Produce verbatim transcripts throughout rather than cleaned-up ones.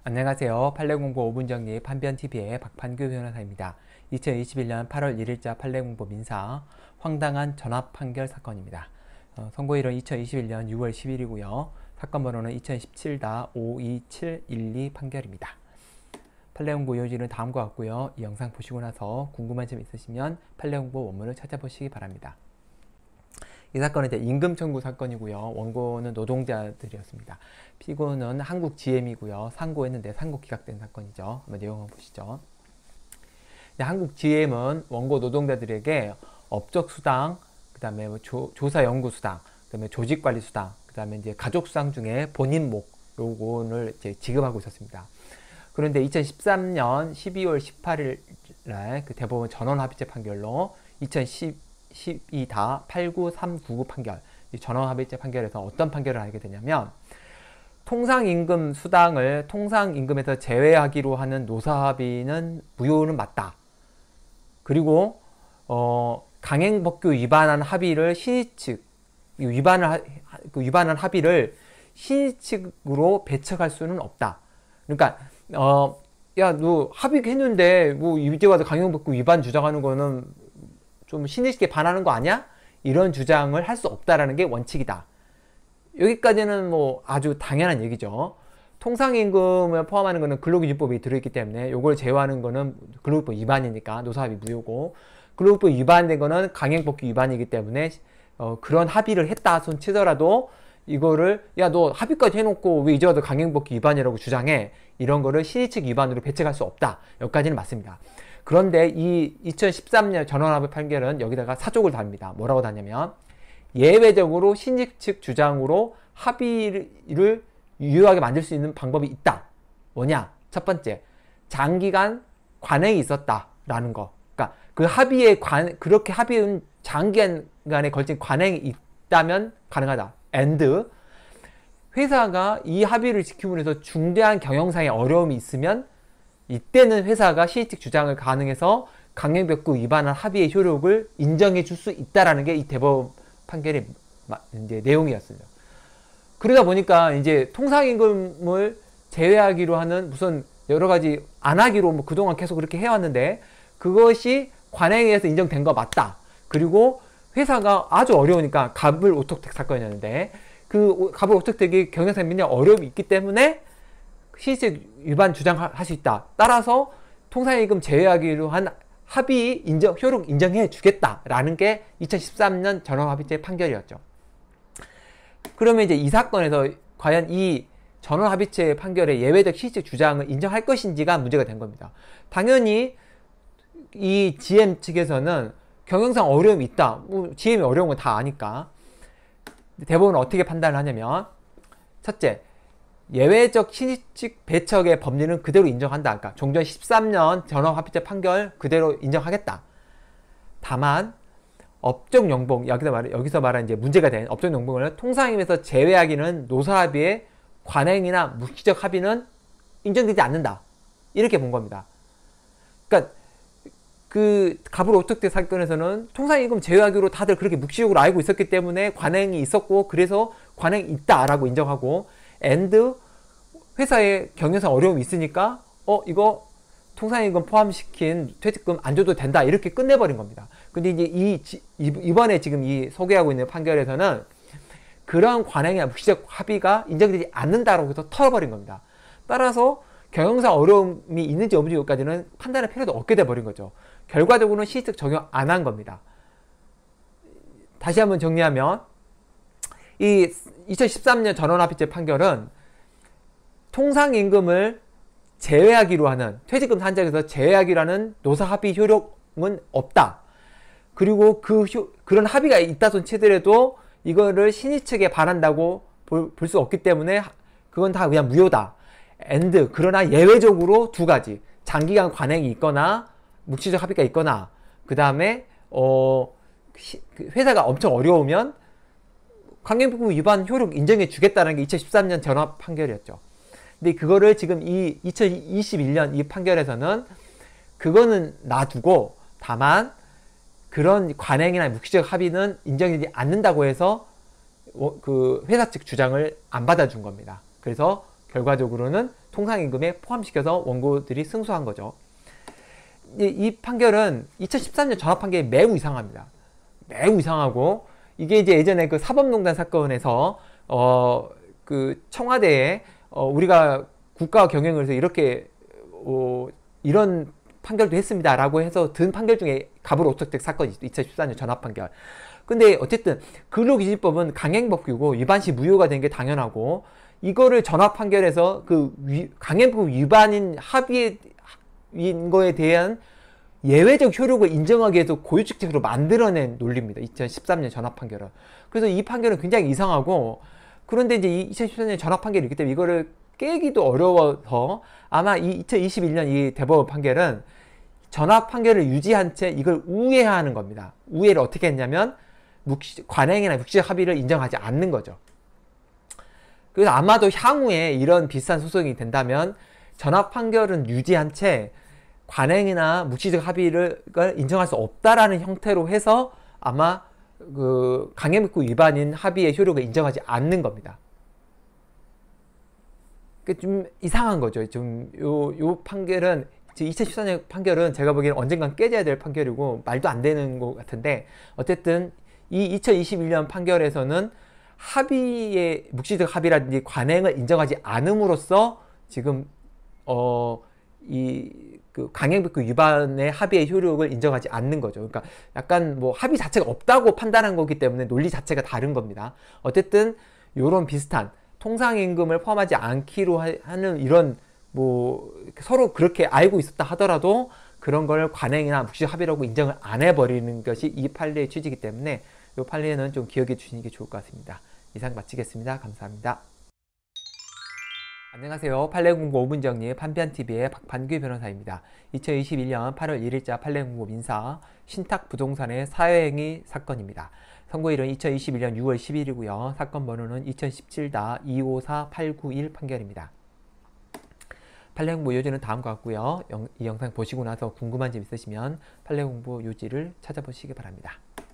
안녕하세요. 판례공부 오 분 정리 판변티비의 박판규 변호사입니다. 이천이십일 년 팔월 일 일자 판례공부 민사 황당한 전압 판결 사건입니다. 어, 선고일은 이천이십일 년 유월 십 일이고요. 사건 번호는 이천십칠 오이칠일이 판결입니다. 판례공부 요지는 다음과 같고요. 이 영상 보시고 나서 궁금한 점 있으시면 판례공부 원문을 찾아보시기 바랍니다. 이 사건은 이제 임금 청구 사건이고요. 원고는 노동자들이었습니다. 피고는 한국 지엠이고요. 상고했는데 상고 기각된 사건이죠. 한번 내용 한번 보시죠. 한국 지엠은 원고 노동자들에게 업적 수당, 그 다음에 뭐 조사 연구 수당, 그 다음에 조직 관리 수당, 그 다음에 이제 가족 수당 중에 본인 목 요거를 이제 지급하고 있었습니다. 그런데 이천십삼 년 십이월 십팔일 날 그 대법원 전원 합의체 판결로 이천십이 팔구삼구구 판결, 전원 합의체 판결에서 어떤 판결을 하게 되냐면, 통상임금 수당을 통상임금에서 제외하기로 하는 노사합의는 무효는 맞다. 그리고 어, 강행법규 위반한 합의를 신의 측 위반을 하, 그 위반한 합의를 신의 측으로 배척할 수는 없다. 그러니까 어, 야, 너 합의했는데 뭐 이제 와서 강행법규 위반 주장하는 거는 좀 신의 측에 반하는 거 아니야? 이런 주장을 할 수 없다라는 게 원칙이다. 여기까지는 뭐 아주 당연한 얘기죠. 통상임금을 포함하는 것은 근로기준법이 들어있기 때문에 이걸 제외하는 거는 근로기준법 위반이니까 노사합의 무효고, 근로기준법 위반된 거는 강행법규 위반이기 때문에 어, 그런 합의를 했다 손 치더라도 이거를 야, 너 합의까지 해놓고 왜 이제 와서 강행법규 위반이라고 주장해? 이런 거를 신의측 위반으로 배척할 수 없다. 여기까지는 맞습니다. 그런데 이 이천십삼 년 전원합의 판결은 여기다가 사족을 답니다. 뭐라고 다냐면, 예외적으로 신의 측 주장으로 합의를 유효하게 만들 수 있는 방법이 있다. 뭐냐? 첫 번째, 장기간 관행이 있었다라는 거. 그러니까 그 합의에 관 그렇게 합의는 장기간에 걸친 관행이 있다면 가능하다. and 회사가 이 합의를 지키기 위해서 중대한 경영상의 어려움이 있으면 이때는 회사가 신의 측 주장을 가능해서 강행법규 위반한 합의의 효력을 인정해 줄 수 있다라는 게 이 대법원 판결의 이제 내용이었어요. 그러다 보니까 이제 통상임금을 제외하기로 하는 무슨 여러 가지 안 하기로 뭐 그동안 계속 그렇게 해왔는데 그것이 관행에 의해서 인정된 거 맞다. 그리고 회사가 아주 어려우니까 갑을 오토텍 사건이었는데 그 갑을 오토텍이 경영상 굉장히 어려움이 있기 때문에 신의측 위반 주장할 수 있다. 따라서 통상임금 제외하기로 한 합의 인정, 효력 인정해 주겠다라는 게 이천십삼 년 전원합의체 판결이었죠. 그러면 이제 이 사건에서 과연 이 전원합의체 판결의 예외적 신의측 주장을 인정할 것인지가 문제가 된 겁니다. 당연히 이 지엠 측에서는 경영상 어려움이 있다. 뭐 지엠이 어려운 건 다 아니까. 대법원은 어떻게 판단을 하냐면, 첫째, 예외적 신의측 배척의 법리는 그대로 인정한다. 그러니까 종전 십삼 년 전원합의체 판결 그대로 인정하겠다. 다만 업적 용봉, 여기서 말 여기서 말한 이제 문제가 된 업적 용봉을 통상임금에서 제외하기는 노사합의의 관행이나 묵시적 합의는 인정되지 않는다. 이렇게 본 겁니다. 그러니까 그 갑을 오토텍 사건에서는 통상임금 제외하기로 다들 그렇게 묵시적으로 알고 있었기 때문에 관행이 있었고, 그래서 관행이 있다라고 인정하고, and 회사에 경영상 어려움이 있으니까 어 이거 통상임금 포함시킨 퇴직금 안 줘도 된다, 이렇게 끝내버린 겁니다. 근데 이제 이 이번에 지금 이 소개하고 있는 판결에서는 그런 관행이나 묵시적 합의가 인정되지 않는다라고 해서 털어버린 겁니다. 따라서 경영상 어려움이 있는지 없는지까지는 판단할 필요도 없게 돼버린 거죠. 결과적으로는 신의측 적용 안 한 겁니다. 다시 한번 정리하면, 이 이천십삼 년 전원합의체 판결은 통상임금을 제외하기로 하는, 퇴직금 산정에서 제외하기로 하는 노사합의 효력은 없다. 그리고 그 효, 그런 합의가 있다 손 치더라도 이거를 신의 측에 반한다고 볼 수 없기 때문에 그건 다 그냥 무효다. and 그러나 예외적으로 두 가지, 장기간 관행이 있거나 묵시적 합의가 있거나, 그 다음에 어, 회사가 엄청 어려우면 강행법규 위반 효력 인정해 주겠다는 게 이천십삼 년 전원 판결이었죠. 근데 그거를 지금 이 이천이십일 년 이 판결에서는 그거는 놔두고, 다만 그런 관행이나 묵시적 합의는 인정되지 않는다고 해서 그 회사 측 주장을 안 받아준 겁니다. 그래서 결과적으로는 통상임금에 포함시켜서 원고들이 승소한 거죠. 이 판결은 이천십삼 년 전합 판결이 매우 이상합니다. 매우 이상하고, 이게 이제 예전에 그 사법농단 사건에서 어 그 청와대에 어 우리가 국가 경영을 해서 이렇게 어 이런 판결도 했습니다 라고 해서 든 판결 중에 갑을오토텍 사건이 있죠. 이천십사 년 전합 판결. 근데 어쨌든 근로기준법은 강행법규고 위반시 무효가 된 게 당연하고, 이거를 전합 판결에서 그 위, 강행법 위반인 합의인 거에 대한 예외적 효력을 인정하기 위해서 고유축책으로 만들어낸 논리입니다. 이천십삼 년 전합 판결은. 그래서 이 판결은 굉장히 이상하고, 그런데 이제 이 이천십삼 년 전합 판결이 있기 때문에 이거를 깨기도 어려워서 아마 이 이천이십일 년 이 대법원 판결은 전합 판결을 유지한 채 이걸 우회하는 겁니다. 우회를 어떻게 했냐면 묵시, 관행이나 묵시적 합의를 인정하지 않는 거죠. 그래서 아마도 향후에 이런 비슷한 소송이 된다면 전합 판결은 유지한 채 관행이나 묵시적 합의를 인정할 수 없다라는 형태로 해서 아마 그 강행법규 위반인 합의의 효력을 인정하지 않는 겁니다. 좀 이상한 거죠. 좀 요, 요 판결은 이천십사 년 판결은 제가 보기에는 언젠간 깨져야 될 판결이고 말도 안 되는 것 같은데, 어쨌든 이 이천이십일 년 판결에서는 합의의 묵시적 합의라든지 관행을 인정하지 않음으로써 지금 어 이 그 강행법규 위반의 합의의 효력을 인정하지 않는 거죠. 그러니까 약간 뭐 합의 자체가 없다고 판단한 거기 때문에 논리 자체가 다른 겁니다. 어쨌든 요런 비슷한 통상임금을 포함하지 않기로 하는 이런 뭐 서로 그렇게 알고 있었다 하더라도 그런 걸 관행이나 묵시적 합의라고 인정을 안 해버리는 것이 이 판례의 취지이기 때문에 이 판례는 좀 기억해 주시는 게 좋을 것 같습니다. 이상 마치겠습니다. 감사합니다. 안녕하세요. 판례공부 오 분 정리 판변티비의 박판규 변호사입니다. 이천이십일 년 팔월 일일자 판례공부 민사 신탁부동산의 사회행위 사건입니다. 선고일은 이천이십일 년 유월 십일이고요. 사건 번호는 이천십칠 이오사 팔구일 판결입니다. 판례공부 요지는 다음과 같고요. 영, 이 영상 보시고 나서 궁금한 점 있으시면 판례공부 요지를 찾아보시기 바랍니다.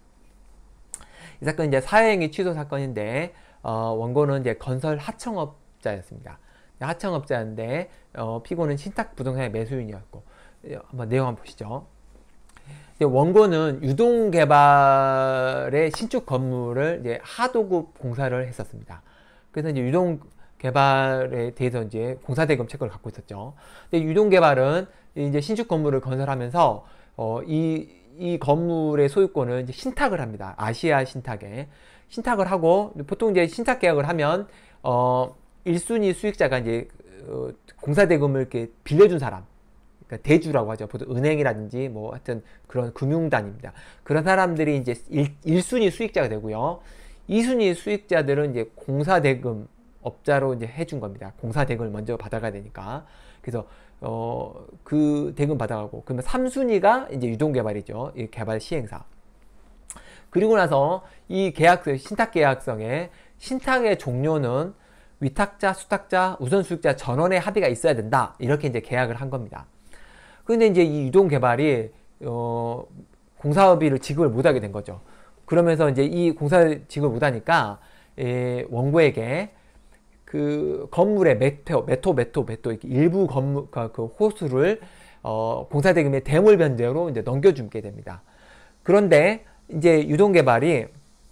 이 사건은 이제 사회행위 취소 사건인데 어, 원고는 이제 건설 하청업자였습니다. 하청업자인데 어, 피고는 신탁부동산의 매수인이었고, 한번 내용 한번 보시죠. 원고는 유동개발의 신축 건물을 이제 하도급 공사를 했었습니다. 그래서 이제 유동개발에 대해서 이제 공사대금 채권을 갖고 있었죠. 근데 유동개발은 이제 신축 건물을 건설하면서 어, 이, 이 건물의 소유권을 이제 신탁을 합니다. 아시아 신탁에 신탁을 하고, 보통 이제 신탁 계약을 하면 어, 일 순위 수익자가 이제 어, 공사대금을 이렇게 빌려준 사람, 그러니까 대주라고 하죠. 보통 은행이라든지 뭐 하여튼 그런 금융단입니다. 그런 사람들이 이제 일 순위 수익자가 되고요. 이 순위 수익자들은 이제 공사대금 업자로 이제 해준 겁니다. 공사대금을 먼저 받아가야 되니까. 그래서 어, 그 대금 받아가고, 그러면 삼 순위가 이제 유동개발이죠. 이 개발 시행사. 그리고 나서 이 계약서, 신탁계약성에 신탁의 종료는 위탁자, 수탁자, 우선수익자 전원의 합의가 있어야 된다. 이렇게 이제 계약을 한 겁니다. 근데 이제 이 유동개발이, 어, 공사업의를 지급을 못하게 된 거죠. 그러면서 이제 이 공사 지급을 못하니까, 예, 원고에게 그 건물의 메토, 메토, 메토, 메토, 이렇게 일부 건물, 그 호수를, 어, 공사대금의 대물 변제로 이제 넘겨주게 됩니다. 그런데 이제 유동개발이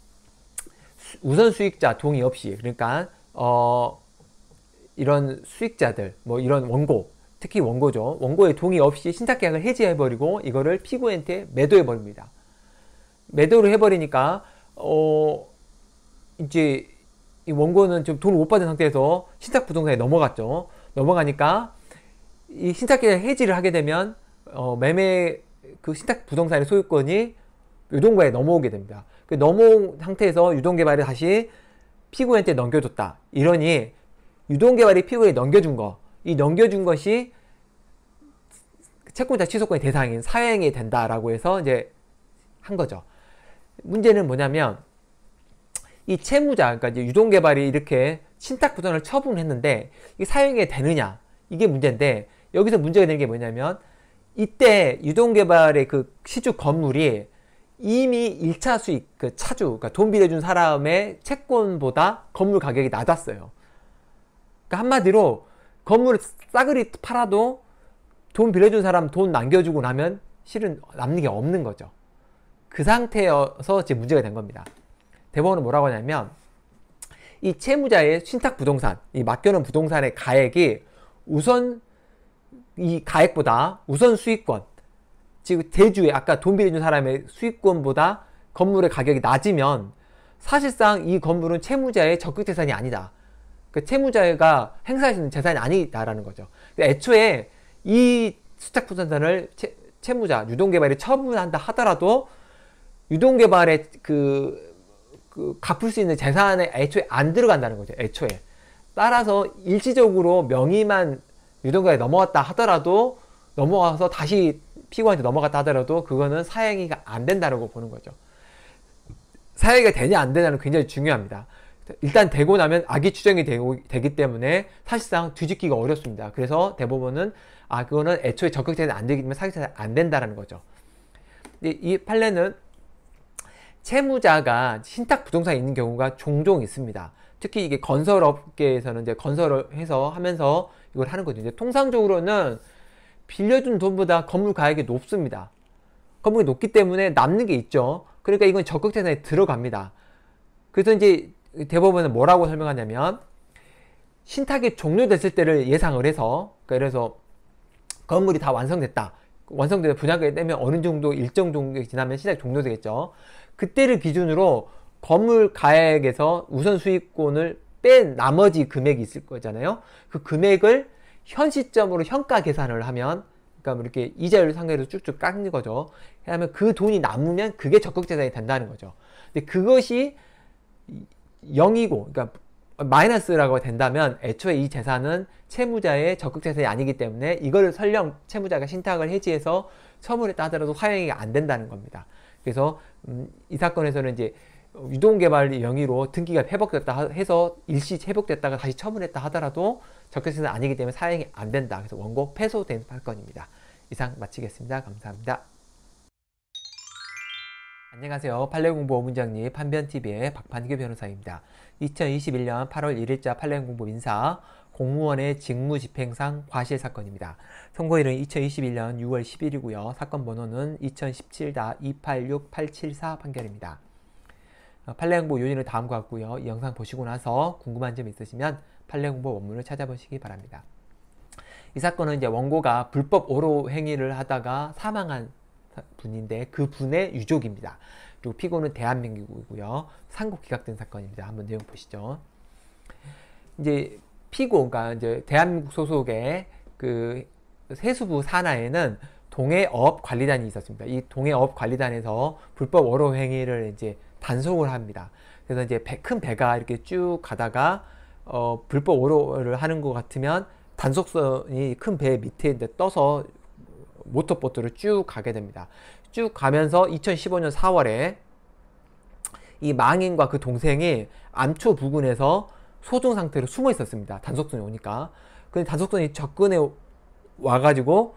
우선수익자 동의 없이, 그러니까 어, 이런 수익자들, 뭐 이런 원고, 특히 원고죠. 원고의 동의 없이 신탁계약을 해지해버리고 이거를 피고한테 매도해버립니다. 매도를 해버리니까 어, 이제 이 원고는 좀 돈을 못 받은 상태에서 신탁부동산에 넘어갔죠. 넘어가니까 이 신탁계약 해지를 하게 되면 어, 매매 그 신탁부동산의 소유권이 유동개발에 넘어오게 됩니다. 그 넘어온 상태에서 유동개발이 다시 피고한테 넘겨줬다. 이러니 유동개발이 피고에 넘겨준 거, 이 넘겨준 것이 채권자 취소권의 대상인 사회행위 된다라고 해서 이제 한 거죠. 문제는 뭐냐면 이 채무자, 그러니까 이제 유동개발이 이렇게 신탁부동산을 처분했는데 이게 사회행위 되느냐, 이게 문제인데, 여기서 문제가 되는 게 뭐냐면 이때 유동개발의 그 시주 건물이 이미 일 차 수익, 그 차주, 그러니까 돈 빌려준 사람의 채권보다 건물 가격이 낮았어요. 그러니까 한마디로 건물을 싸그리 팔아도 돈 빌려준 사람 돈 남겨주고 나면 실은 남는 게 없는 거죠. 그 상태여서 지금 문제가 된 겁니다. 대법원은 뭐라고 하냐면 이 채무자의 신탁부동산, 이 맡겨놓은 부동산의 가액이 우선 이 가액보다 우선 수익권, 지금 대주의 아까 돈 빌려준 사람의 수익권보다 건물의 가격이 낮으면 사실상 이 건물은 채무자의 적극 재산이 아니다. 그 채무자가 행사할 수 있는 재산이 아니다라는 거죠. 애초에 이 수탁부동산을 채, 채무자, 유동개발이 처분한다 하더라도 유동개발의 그, 그 갚을 수 있는 재산에 애초에 안 들어간다는 거죠. 애초에. 따라서 일시적으로 명의만 유동개발이 넘어갔다 하더라도 넘어가서 다시 피고한테 넘어갔다 하더라도 그거는 사행위가 안 된다고 보는 거죠. 사행위가 되냐 안 되냐는 굉장히 중요합니다. 일단 되고 나면 악의 추정이 되고, 되기 때문에 사실상 뒤집기가 어렵습니다. 그래서 대법원은 아 그거는 애초에 적극재산이 안 되기 때문에 사기재산이 안 된다는 거죠. 이 판례는 채무자가 신탁부동산이 있는 경우가 종종 있습니다. 특히 이게 건설업계에서는 이제 건설을 해서 하면서 이걸 하는 거죠. 이제 통상적으로는 빌려준 돈보다 건물 가격이 높습니다. 건물이 높기 때문에 남는 게 있죠. 그러니까 이건 적극재산에 들어갑니다. 그래서 이제 대법원은 뭐라고 설명하냐면 신탁이 종료됐을 때를 예상을 해서 그러니까 그래서 건물이 다 완성됐다. 완성돼서 분양가 되면 어느 정도 일정 정도 지나면 신탁이 종료되겠죠. 그때를 기준으로 건물 가액에서 우선 수익권을 뺀 나머지 금액이 있을 거잖아요. 그 금액을 현 시점으로 현가 계산을 하면 그러니까 뭐 이렇게 이자율 상대로 쭉쭉 깎는 거죠. 하면 그 돈이 남으면 그게 적극재산이 된다는 거죠. 근데 그것이 영이고 그러니까 마이너스라고 된다면 애초에 이 재산은 채무자의 적극재산이 아니기 때문에 이걸 설령 채무자가 신탁을 해지해서 처분했다 하더라도 사용이 안 된다는 겁니다. 그래서 음, 이 사건에서는 이제 유동개발 영위로 등기가 회복됐다 해서 일시 회복됐다가 다시 처분했다 하더라도 적격재산은 아니기 때문에 사용이 안 된다. 그래서 원고 패소된 사건입니다. 이상 마치겠습니다. 감사합니다. 안녕하세요. 판례공부 오문정리 판변티비의 박판규 변호사입니다. 이천이십일 년 팔월 일일자 판례공부 민사 공무원의 직무집행상 과실 사건입니다. 선고일은 이천이십일 년 유월 십일이고요. 사건 번호는 이천십칠 이팔육 팔칠사 판결입니다. 판례공부 요인은 다음과 같고요. 이 영상 보시고 나서 궁금한 점 있으시면 판례공부 원문을 찾아보시기 바랍니다. 이 사건은 이제 원고가 불법 오로 행위를 하다가 사망한 분인데 그 분의 유족입니다. 그리고 피고는 대한민국이고요. 상고 기각된 사건입니다. 한번 내용 보시죠. 이제 피고가 이제 대한민국 소속의 그 세수부 산하에는 동해업관리단이 있었습니다. 이 동해업관리단에서 불법 오로 행위를 이제 단속을 합니다. 그래서 이제 배, 큰 배가 이렇게 쭉 가다가 어, 불법 오로를 하는 것 같으면 단속선이 큰 배 밑에 떠서 모터보트를 쭉 가게 됩니다. 쭉 가면서 이천십오 년 사월에 이 망인과 그 동생이 암초 부근에서 소등 상태로 숨어 있었습니다. 단속선이 오니까. 근데 단속선이 접근해 와가지고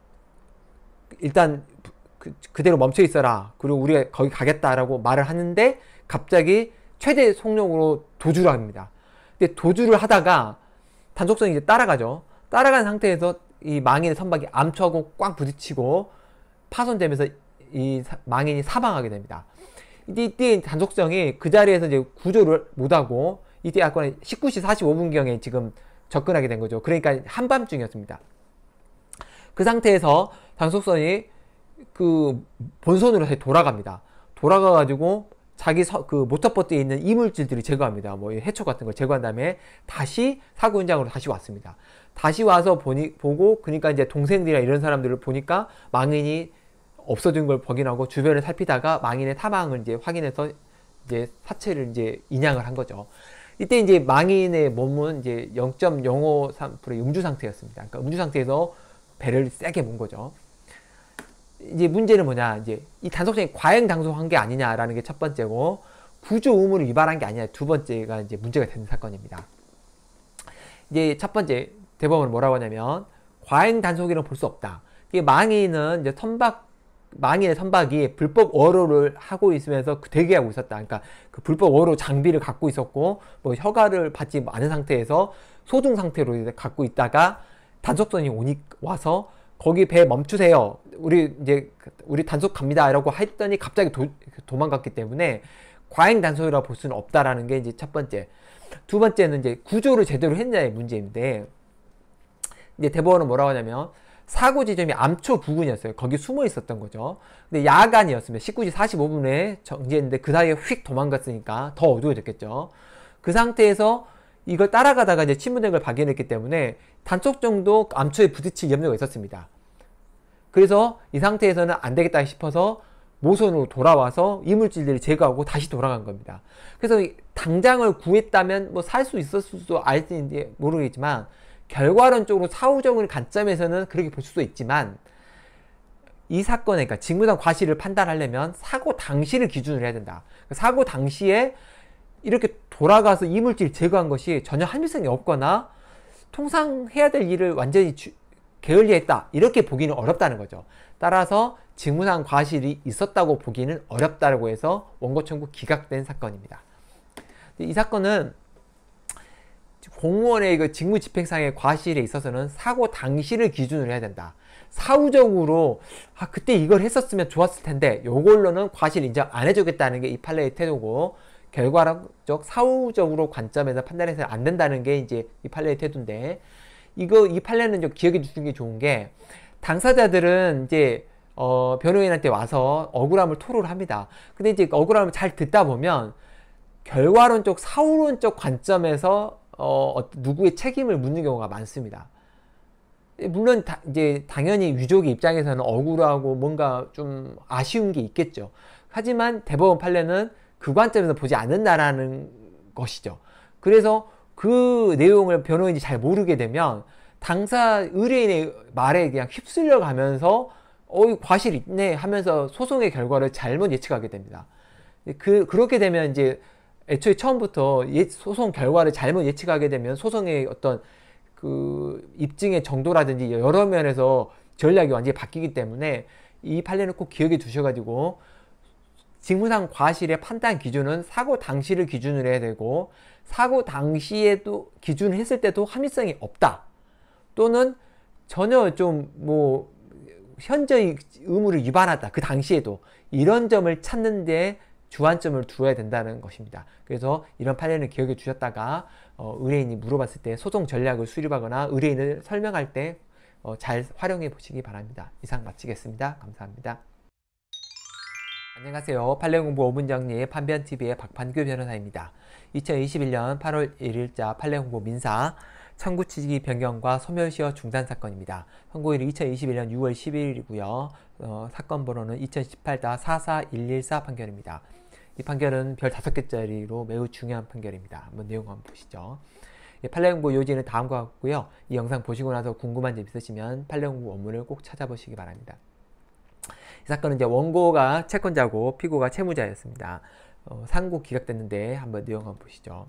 일단 그, 그대로 멈춰 있어라. 그리고 우리가 거기 가겠다라고 말을 하는데 갑자기 최대 속력으로 도주를 합니다. 근데 도주를 하다가 단속선이 이제 따라가죠. 따라간 상태에서 이 망인의 선박이 암초하고 꽉 부딪히고 파손되면서 이 사, 망인이 사망하게 됩니다. 이때, 이때 단속성이 그 자리에서 이제 구조를 못하고 이때 약간 십구 시 사십오 분경에 지금 접근하게 된 거죠. 그러니까 한밤중이었습니다. 그 상태에서 단속선이 그 본선으로 다시 돌아갑니다. 돌아가가지고 자기 서, 그 모터보트에 있는 이물질들을 제거합니다. 뭐 해초 같은 걸 제거한 다음에 다시 사고 현장으로 다시 왔습니다. 다시 와서 보니, 보고 그러니까 이제 동생들이나 이런 사람들을 보니까 망인이 없어진 걸 확인하고 주변을 살피다가 망인의 사망을 이제 확인해서 이제 사체를 이제 인양을 한 거죠. 이때 이제 망인의 몸은 이제 영 점 영오삼 퍼센트 음주 상태였습니다. 그러니까 음주 상태에서 배를 세게 문 거죠. 이제 문제는 뭐냐, 이제 이 단속성이 과잉 단속한 게 아니냐라는 게 첫 번째고, 구조 의무를 위반한 게 아니냐 두 번째가 이제 문제가 되는 사건입니다. 이제 첫 번째 대법원은 뭐라고 하냐면 과잉 단속이라고 볼 수 없다. 이게 망인은 이제 선박 망인의 선박이 불법 어로를 하고 있으면서 대기하고 있었다. 그러니까 그 불법 어로 장비를 갖고 있었고 뭐 허가를 받지 않은 상태에서 소중 상태로 갖고 있다가 단속선이 오니 와서 거기 배 멈추세요. 우리 이제 우리 단속 갑니다. 라고 했더니 갑자기 도, 도망갔기 때문에 과잉 단속이라고 볼 수는 없다라는 게 이제 첫 번째. 두 번째는 이제 구조를 제대로 했냐의 문제인데, 이제 대법원은 뭐라고 하냐면 사고 지점이 암초 부근이었어요. 거기 숨어 있었던 거죠. 근데 야간이었으면 십구 시 사십오 분에 정지했는데 그 사이에 휙 도망갔으니까 더 어두워졌겠죠. 그 상태에서 이걸 따라가다가 이제 침몰된 걸 발견했기 때문에 단속 정도 암초에 부딪힐 염려가 있었습니다. 그래서 이 상태에서는 안 되겠다 싶어서 모선으로 돌아와서 이물질들을 제거하고 다시 돌아간 겁니다. 그래서 당장을 구했다면 뭐 살 수 있었을 수도 알지 모르겠지만, 결과론적으로 사후적인 관점에서는 그렇게 볼 수도 있지만, 이 사건에, 그러니까 직무상 과실을 판단하려면 사고 당시를 기준으로 해야 된다. 사고 당시에 이렇게 돌아가서 이물질 제거한 것이 전혀 합리성이 없거나 통상 해야 될 일을 완전히 주, 게을리했다, 이렇게 보기는 어렵다는 거죠. 따라서 직무상 과실이 있었다고 보기는 어렵다고 해서 원고 청구 기각된 사건입니다. 이 사건은 공무원의 그 직무집행상의 과실에 있어서는 사고 당시를 기준으로 해야 된다. 사후적으로 아 그때 이걸 했었으면 좋았을 텐데 요걸로는 과실 인정 안 해주겠다는 게 이 판례의 태도고, 결과적 사후적으로 관점에서 판단해서 안 된다는 게 이제 이 판례의 태도인데, 이거 이 판례는 좀 기억해 주시는 게 좋은 게, 당사자들은 이제 어, 변호인한테 와서 억울함을 토로를 합니다. 근데 이제 억울함을 잘 듣다 보면 결과론적 사후론적 관점에서 어, 누구의 책임을 묻는 경우가 많습니다. 물론 다, 이제 당연히 유족의 입장에서는 억울하고 뭔가 좀 아쉬운 게 있겠죠. 하지만 대법원 판례는 그 관점에서 보지 않는다라는 것이죠. 그래서 그 내용을 변호인이 잘 모르게 되면 당사 의뢰인의 말에 그냥 휩쓸려 가면서 어, 과실이 있네 하면서 소송의 결과를 잘못 예측하게 됩니다. 그, 그렇게 되면 이제 애초에 처음부터 예, 소송 결과를 잘못 예측하게 되면 소송의 어떤 그 입증의 정도라든지 여러 면에서 전략이 완전히 바뀌기 때문에 이 판례는 꼭 기억해 두셔가지고, 직무상 과실의 판단 기준은 사고 당시를 기준으로 해야 되고, 사고 당시에도 기준을 했을 때도 합리성이 없다, 또는 전혀 좀 뭐 현저히 의무를 위반하다, 그 당시에도, 이런 점을 찾는데 주안점을 두어야 된다는 것입니다. 그래서 이런 판례는 기억해 주셨다가 어, 의뢰인이 물어봤을 때 소송 전략을 수립하거나 의뢰인을 설명할 때 잘 어, 활용해 보시기 바랍니다. 이상 마치겠습니다. 감사합니다. 안녕하세요. 판례공부 오 분 정리 판변티비의 박판규 변호사입니다. 이천이십일 년 팔월 일일자 판례공부 민사 청구 취지 변경과 소멸시효 중단 사건입니다. 선고일은 이천이십일 년 유월 십일일이고요. 어, 사건 번호는 이천십팔 사사일일사 판결입니다. 이 판결은 별 다섯 개짜리로 매우 중요한 판결입니다. 한번 내용 한번 보시죠. 예, 판례공부 요지는 다음과 같고요. 이 영상 보시고 나서 궁금한 점 있으시면 판례공부 원문을 꼭 찾아보시기 바랍니다. 이 사건은 이제 원고가 채권자고 피고가 채무자였습니다. 어, 상고 기각됐는데 한번 내용 한번 보시죠.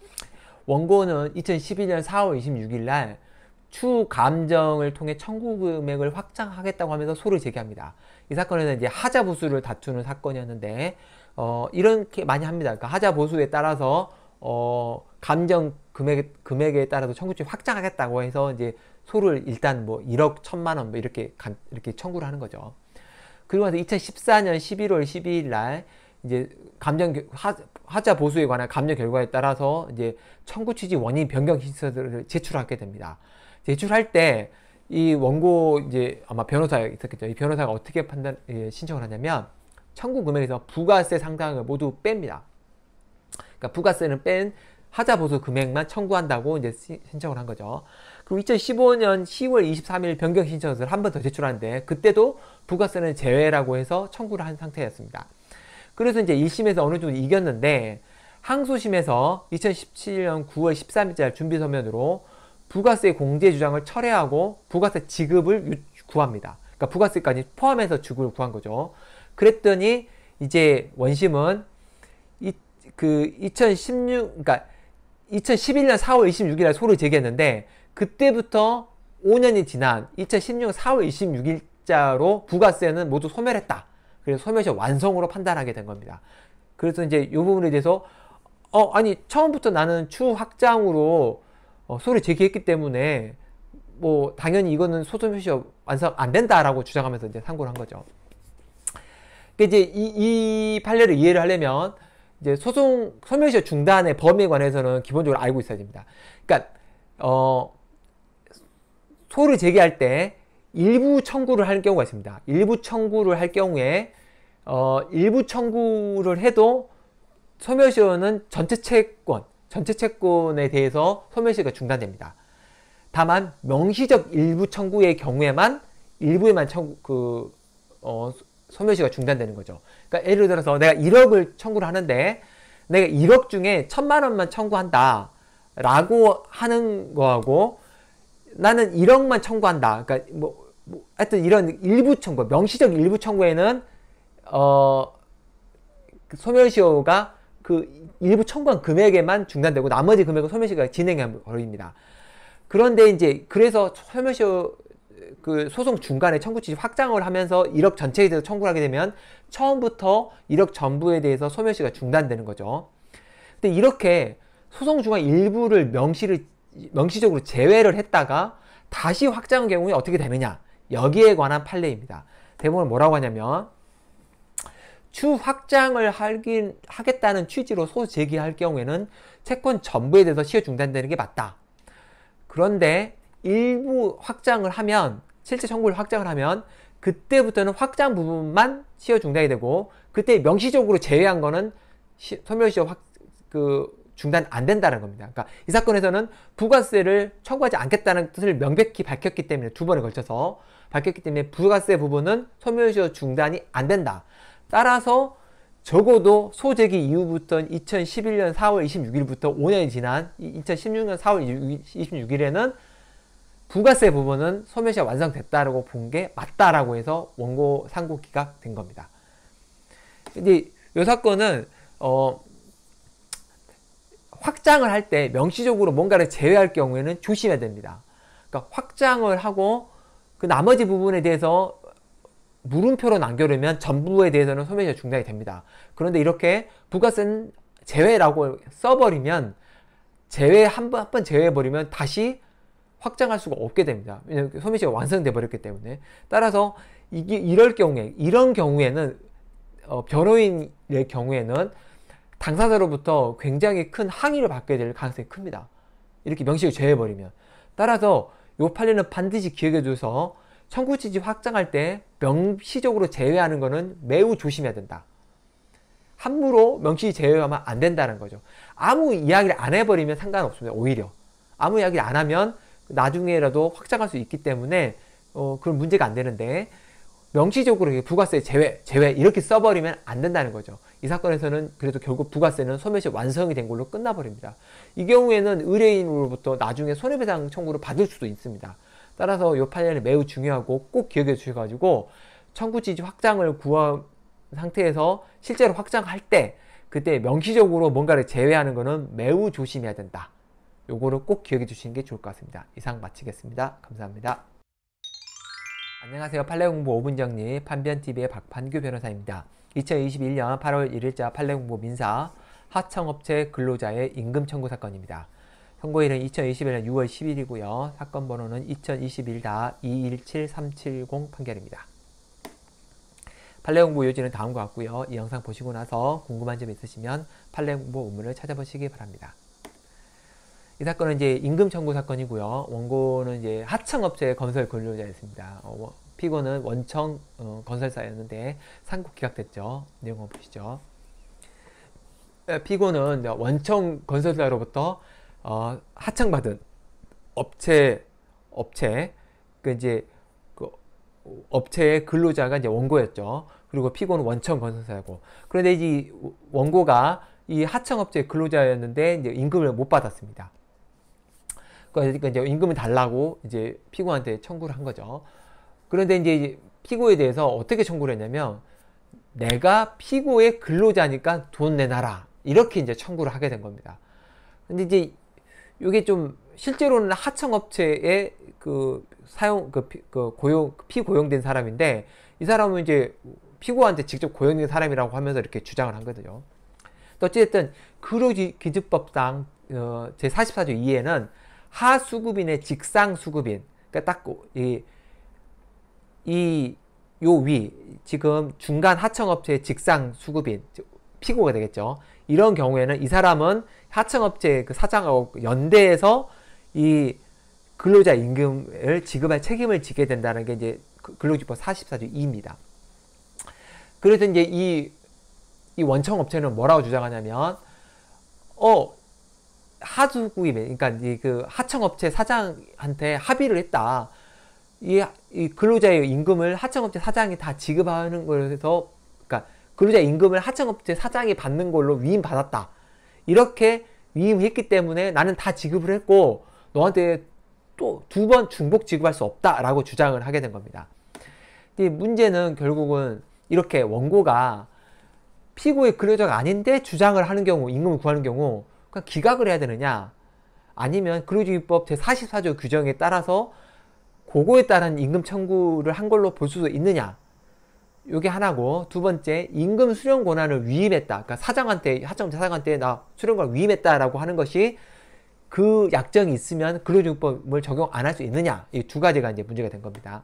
원고는 이천십일 년 사월 이십육일 날 추후 감정을 통해 청구 금액을 확장하겠다고 하면서 소를 제기합니다. 이 사건에는 이제 하자 보수를 다투는 사건이었는데 어, 이렇게 많이 합니다. 그러니까 하자 보수에 따라서 어, 감정 금액, 금액에 따라서 청구권을 확장하겠다고 해서 이제 소를 일단 뭐 일억 천만 원 뭐 이렇게 간, 이렇게 청구를 하는 거죠. 그리고 나서 이천십사 년 십일월 십이일 날 이제 감정 하, 하자 보수에 관한 감정 결과에 따라서 이제 청구 취지 원인 변경 신청서를 제출하게 됩니다. 제출할 때 이 원고 이제 아마 변호사가 있었겠죠. 이 변호사가 어떻게 판단 예, 신청을 하냐면 청구 금액에서 부가세 상당을 모두 뺍니다. 그러니까 부가세는 뺀 하자 보수 금액만 청구한다고 이제 신청을 한 거죠. 그리고 이천십오 년 시월 이십삼일 변경 신청서를 한 번 더 제출하는데 그때도 부가세는 제외라고 해서 청구를 한 상태였습니다. 그래서 이제 일 심에서 어느 정도 이겼는데 항소심에서 이천십칠 년 구월 십삼일자 준비 서면으로 부가세 공제 주장을 철회하고 부가세 지급을 구합니다. 그러니까 부가세까지 포함해서 지급을 구한 거죠. 그랬더니 이제 원심은 이, 그 이천십육, 그러니까 이천십일 년 사월 이십육일 날 소를 제기했는데 그때부터 오 년이 지난 이천십육 년 사월 이십육일자로 부가세는 모두 소멸했다. 그래서 소멸시 완성으로 판단하게 된 겁니다. 그래서 이제 이 부분에 대해서 어 아니 처음부터 나는 추후 확장으로 어, 소를 제기했기 때문에 뭐 당연히 이거는 소소멸시 완성 안 된다라고 주장하면서 이제 상고를 한 거죠. 그러니까 이제 이, 이 판례를 이해를 하려면 이제 소송 소멸시 중단의 범위에 관해서는 기본적으로 알고 있어야 됩니다. 그러니까 어, 소를 제기할 때 일부 청구를 할 경우가 있습니다. 일부 청구를 할 경우에 어, 일부 청구를 해도 소멸시효는 전체 채권, 전체 채권에 대해서 소멸시효가 중단됩니다. 다만 명시적 일부 청구의 경우에만 일부에만 청구, 그, 어, 소멸시효가 중단되는 거죠. 그러니까 예를 들어서 내가 일억을 청구를 하는데 내가 일억 중에 천만 원만 청구한다 라고 하는 거하고 나는 일억만 청구한다. 그러니까 뭐, 뭐 하여튼 이런 일부 청구, 명시적 일부 청구에는 어, 소멸시효가 그 일부 청구한 금액에만 중단되고 나머지 금액은 소멸시효가 진행해 버립니다. 그런데 이제 그래서 소멸시효 그 소송 중간에 청구취지 확장을 하면서 일억 전체에 대해서 청구를 하게 되면 처음부터 일억 전부에 대해서 소멸시효가 중단되는 거죠. 근데 이렇게 소송 중간 일부를 명시를 명시적으로 제외를 했다가 다시 확장한 경우에 어떻게 되느냐, 여기에 관한 판례입니다. 대법원은 뭐라고 하냐면 추 확장을 하긴, 하겠다는 취지로 소송 제기할 경우에는 채권 전부에 대해서 시효 중단되는 게 맞다. 그런데 일부 확장을 하면, 실제 청구를 확장을 하면 그때부터는 확장 부분만 시효 중단이 되고 그때 명시적으로 제외한 거는 시, 소멸시효 확, 그 중단 안 된다는 겁니다. 그러니까 이 사건에서는 부가세를 청구하지 않겠다는 뜻을 명백히 밝혔기 때문에, 두 번에 걸쳐서 밝혔기 때문에 부가세 부분은 소멸시효 중단이 안 된다. 따라서 적어도 소제기 이후부터 이천십일 년 사월 이십육일부터 오 년이 지난 이천십육 년 사월 이십육일에는 부가세 부분은 소멸시효가 완성됐다라고 본 게 맞다라고 해서 원고 상고 기각된 겁니다. 근데 이 사건은 어 확장을 할 때 명시적으로 뭔가를 제외할 경우에는 조심해야 됩니다. 그러니까 확장을 하고 그 나머지 부분에 대해서 물음표로 남겨놓으면 전부에 대해서는 소멸시효 중단이 됩니다. 그런데 이렇게 부가세는 제외라고 써버리면, 제외 한번 한 번 제외해버리면 다시 확장할 수가 없게 됩니다. 왜냐하면 소멸시효가 완성돼 버렸기 때문에. 따라서 이게 이럴 경우에, 이런 경우에는 어, 변호인의 경우에는 당사자로부터 굉장히 큰 항의를 받게 될 가능성이 큽니다. 이렇게 명시적으로 제외해버리면. 따라서 이 판례는 반드시 기억해줘서 청구취지 확장할 때 명시적으로 제외하는 것은 매우 조심해야 된다. 함부로 명시 제외하면 안 된다는 거죠. 아무 이야기를 안 해버리면 상관없습니다. 오히려 아무 이야기를 안 하면 나중에라도 확장할 수 있기 때문에 어, 그런 문제가 안 되는데, 명시적으로 부가세 제외, 제외 이렇게 써버리면 안 된다는 거죠. 이 사건에서는 그래도 결국 부가세는 소멸시효 완성이 된 걸로 끝나버립니다. 이 경우에는 의뢰인으로부터 나중에 손해배상 청구를 받을 수도 있습니다. 따라서 이 판례는 매우 중요하고 꼭 기억해 주셔가지고 청구취지 확장을 구한 상태에서 실제로 확장할 때 그때 명시적으로 뭔가를 제외하는 것은 매우 조심해야 된다. 요거를 꼭 기억해 주시는 게 좋을 것 같습니다. 이상 마치겠습니다. 감사합니다. 안녕하세요. 판례 공부 오 분 정리 판변티비의 박판규 변호사입니다. 이천이십일 년 팔월 일일자 판례 공부 민사 하청업체 근로자의 임금 청구 사건입니다. 선고일은 이천이십일 년 유월 십일이고요. 사건 번호는 이천이십일 이일칠삼칠공 판결입니다. 판례 공부 요지는 다음과 같고요. 이 영상 보시고 나서 궁금한 점 있으시면 판례 공부 의문을 찾아보시기 바랍니다. 이 사건은 이제 임금 청구 사건이고요. 원고는 이제 하청업체 건설 근로자였습니다. 어, 피고는 원청 어, 건설사였는데 상고 기각됐죠. 내용을 보시죠. 피고는 원청 건설사로부터 어, 하청받은 업체 업체 그 이제 그 업체의 근로자가 이제 원고였죠. 그리고 피고는 원청 건설사고. 그런데 이 원고가 이 하청업체 근로자였는데 이제 임금을 못 받았습니다. 그러니까 이제 임금을 달라고 이제 피고한테 청구를 한 거죠. 그런데 이제 피고에 대해서 어떻게 청구를 했냐면, 내가 피고의 근로자니까 돈 내놔라, 이렇게 이제 청구를 하게 된 겁니다. 근데 이제 이게 좀 실제로는 하청업체의 그 사용 그, 피, 그 고용 피고용된 사람인데, 이 사람은 이제 피고한테 직접 고용된 사람이라고 하면서 이렇게 주장을 한 거거든요. 또 어쨌든 근로기준법상 어, 제사십사 조 이에는 하수급인의 직상수급인, 그러니까 딱 이 이 요 위 지금 중간 하청업체의 직상수급인 피고가 되겠죠. 이런 경우에는 이 사람은 하청업체 그 사장하고 연대해서 이 근로자 임금을 지급할 책임을 지게 된다는 게 이제 근로기준법 사십사 조 이입니다. 그래서 이제 이, 이 원청업체는 뭐라고 주장하냐면, 어, 하수구입, 그러니까 이 그 하청업체 사장한테 합의를 했다. 이, 이 근로자의 임금을 하청업체 사장이 다 지급하는 거에서, 그러니까 근로자 임금을 하청업체 사장이 받는 걸로 위임받았다. 이렇게 위임했기 때문에 나는 다 지급을 했고, 너한테 또 두 번 중복 지급할 수 없다라고 주장을 하게 된 겁니다. 근데 문제는 결국은 이렇게 원고가 피고의 근로자가 아닌데 주장을 하는 경우, 임금을 구하는 경우 그냥 기각을 해야 되느냐, 아니면 근로기준법 제사십사 조 규정에 따라서 그거에 따른 임금 청구를 한 걸로 볼 수 있느냐, 요게 하나고, 두 번째, 임금 수령 권한을 위임했다. 그러니까 사장한테, 하청업체 사장한테 나 수령 권한을 위임했다라고 하는 것이 그 약정이 있으면 근로기준법을 적용 안 할 수 있느냐, 이 두 가지가 이제 문제가 된 겁니다.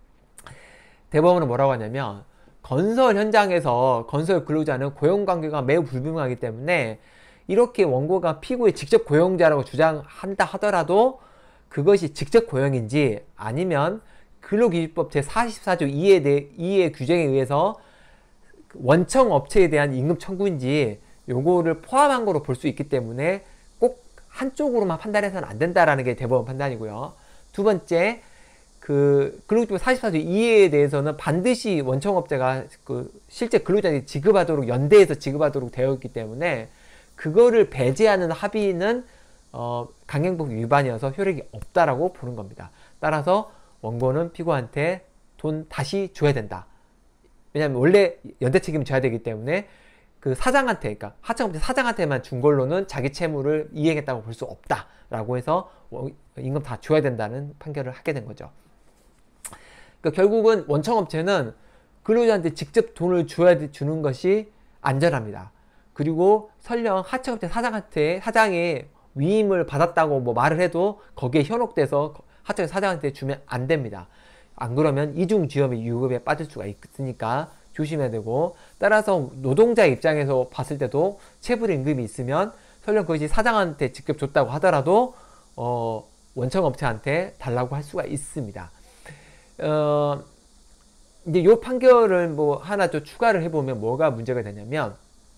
대법원은 뭐라고 하냐면, 건설 현장에서 건설 근로자는 고용관계가 매우 불분명하기 때문에 이렇게 원고가 피고의 직접 고용자라고 주장한다 하더라도 그것이 직접 고용인지 아니면 근로기준법 제사십사 조 이에 대해, 이의 규정에 의해서 원청업체에 대한 임금 청구인지 요거를 포함한 거로 볼 수 있기 때문에 꼭 한쪽으로만 판단해서는 안 된다라는 게 대법원 판단이고요. 두 번째, 그 근로기준법 사십사 조 이에 대해서는 반드시 원청업체가 그 실제 근로자들이 지급하도록 연대해서 지급하도록 되어 있기 때문에 그거를 배제하는 합의는 어, 강행법 위반이어서 효력이 없다라고 보는 겁니다. 따라서 원고는 피고한테 돈 다시 줘야 된다. 왜냐하면 원래 연대 책임을 져야 되기 때문에 그 사장한테, 그러니까 하청업체 사장한테만 준 걸로는 자기 채무를 이행했다고 볼 수 없다라고 해서 임금 다 줘야 된다는 판결을 하게 된 거죠. 그러니까 결국은 원청업체는 근로자한테 직접 돈을 줘야 주는 것이 안전합니다. 그리고 설령 하청업체 사장한테 사장이 위임을 받았다고 뭐 말을 해도 거기에 현혹돼서 하청업체 사장한테 주면 안 됩니다. 안 그러면 이중지업의 유급에 빠질 수가 있으니까 조심해야 되고, 따라서 노동자 입장에서 봤을 때도 체불임금이 있으면 설령 그것이 사장한테 직접 줬다고 하더라도 어, 원청업체한테 달라고 할 수가 있습니다. 어, 이제 요 판결을 뭐 하나 좀 추가를 해보면 뭐가 문제가 되냐면,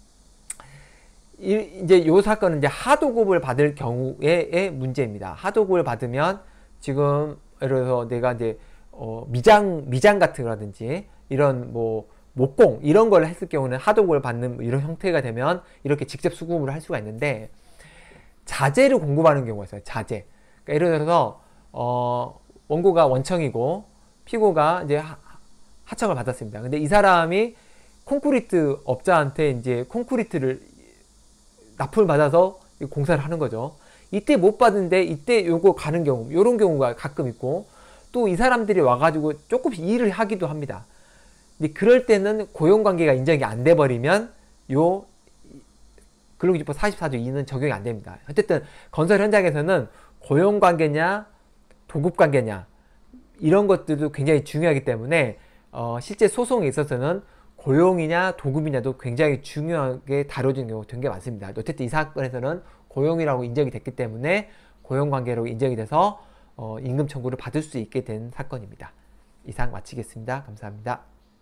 이, 이제 요 사건은 이제 하도급을 받을 경우의 문제입니다. 하도급을 받으면 지금 예를 들어서 내가 이제 어, 미장 미장 같은 거라든지 이런 뭐 목공 이런 걸 했을 경우는 하도급을 받는 이런 형태가 되면 이렇게 직접 수급을 할 수가 있는데, 자재를 공급하는 경우가 있어요. 자재. 그러니까 예를 들어서 어, 원고가 원청이고 피고가 이제 하, 하청을 받았습니다. 근데 이 사람이 콘크리트 업자한테 이제 콘크리트를 납품을 받아서 공사를 하는 거죠. 이때 못 받은데 이때 요거 가는 경우, 요런 경우가 가끔 있고, 또 이 사람들이 와가지고 조금씩 일을 하기도 합니다. 근데 그럴 때는 고용관계가 인정이 안 돼버리면 요 근로기준법 사십사 조 이는 적용이 안 됩니다. 어쨌든 건설 현장에서는 고용관계냐 도급관계냐 이런 것들도 굉장히 중요하기 때문에 어, 실제 소송에 있어서는 고용이냐 도급이냐도 굉장히 중요하게 다뤄지는 경우가 된 게 많습니다. 어쨌든 이 사건에서는 고용이라고 인정이 됐기 때문에 고용관계로 인정이 돼서 어, 임금 청구를 받을 수 있게 된 사건입니다. 이상 마치겠습니다. 감사합니다.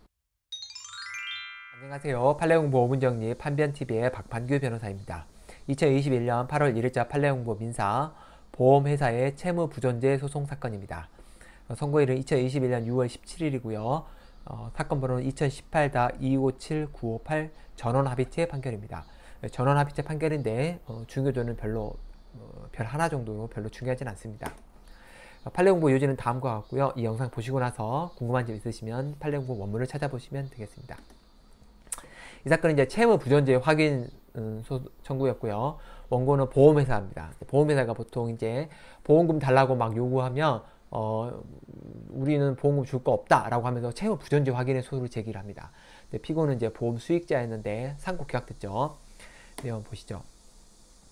안녕하세요. 판례공부 오 분 정리 판변티비의 박판규 변호사입니다. 이천이십일 년 팔월 일일자 판례공부 민사 보험회사의 채무부존재 소송 사건입니다. 어, 선고일은 이천이십일 년 유월 십칠일이고요. 어, 사건 번호는 이천십팔 이오칠 구오팔 전원합의체 판결입니다. 전원합의체 판결인데 어, 중요도는 별로 어, 별 하나 정도로 별로 중요하진 않습니다. 어, 판례공부 요지는 다음과 같고요. 이 영상 보시고 나서 궁금한 점 있으시면 판례공부 원문을 찾아보시면 되겠습니다. 이 사건은 이제 채무부존재 확인 음, 소, 청구였고요. 원고는 보험회사입니다. 보험회사가 보통 이제 보험금 달라고 막 요구하면 어, 우리는 보험금 줄 거 없다라고 하면서 채무부존재 확인의 소를 제기를 합니다. 근데 피고는 이제 보험 수익자였는데 상고 기각됐죠. 내용 보시죠.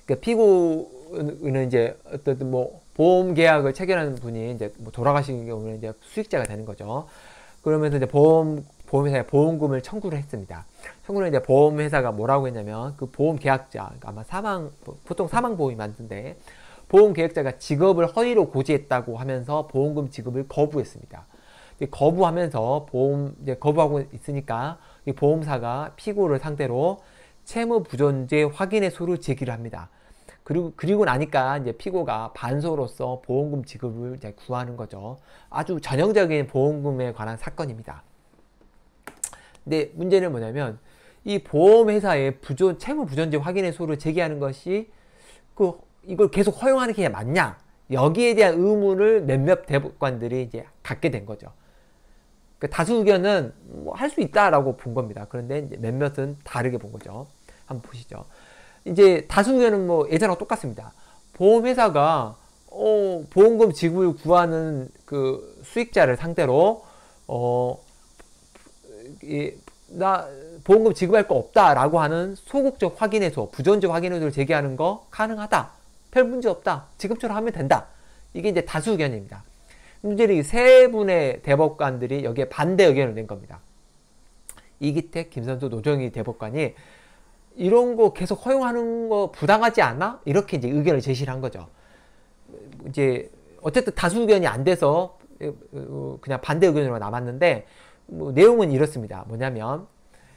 그러니까 피고는 이제 어떤 뭐 보험 계약을 체결하는 분이 이제 뭐 돌아가신 경우는 이제 수익자가 되는 거죠. 그러면서 이제 보험 보험회사에 보험금을 청구를 했습니다. 청구를 이제 보험회사가 뭐라고 했냐면 그 보험 계약자, 그러니까 아마 사망 보통 사망 보험이 많던데 보험 계약자가 직업을 허위로 고지했다고 하면서 보험금 지급을 거부했습니다. 거부하면서 보험 이제 거부하고 있으니까 이 보험사가 피고를 상대로 채무 부존재 확인의 소를 제기를 합니다. 그리고 그리고 나니까 이제 피고가 반소로서 보험금 지급을 이제 구하는 거죠. 아주 전형적인 보험금에 관한 사건입니다. 근데 문제는 뭐냐면 이 보험회사의 부존 채무 부존재 확인의 소를 제기하는 것이 그 이걸 계속 허용하는 게 맞냐? 여기에 대한 의문을 몇몇 대법관들이 이제 갖게 된 거죠. 그 다수 의견은 뭐 할 수 있다라고 본 겁니다. 그런데 이제 몇몇은 다르게 본 거죠. 한번 보시죠. 이제 다수 의견은 뭐 예전하고 똑같습니다. 보험회사가 어, 보험금 지급을 구하는 그 수익자를 상대로 어, 이, 나 보험금 지급할 거 없다라고 하는 소극적 확인해소, 부존재 확인해소를 제기하는 거 가능하다. 별 문제 없다. 지금처럼 하면 된다. 이게 이제 다수 의견입니다. 문제는 이 세 분의 대법관들이 여기에 반대 의견을 낸 겁니다. 이기택, 김선수, 노정희 대법관이 이런 거 계속 허용하는 거 부당하지 않아? 이렇게 이제 의견을 제시를 한 거죠. 이제 어쨌든 다수 의견이 안 돼서 그냥 반대 의견으로 남았는데 뭐 내용은 이렇습니다. 뭐냐면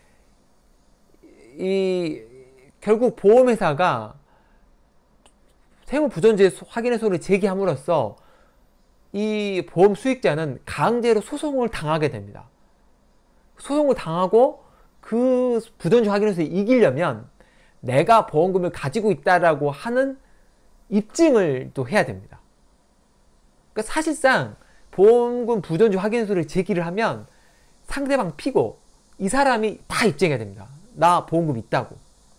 이 결국 보험회사가 세무 부존재 확인의 소를 제기함으로써 이 보험 수익자는 강제로 소송을 당하게 됩니다. 소송을 당하고 그 부존재 확인에서 이기려면 내가 보험금을 가지고 있다라고 하는 입증을 또 해야 됩니다. 그러니까 사실상 보험금 부존재 확인서를 제기를 하면 상대방 피고 이 사람이 다 입증해야 됩니다. 나 보험금 있다고.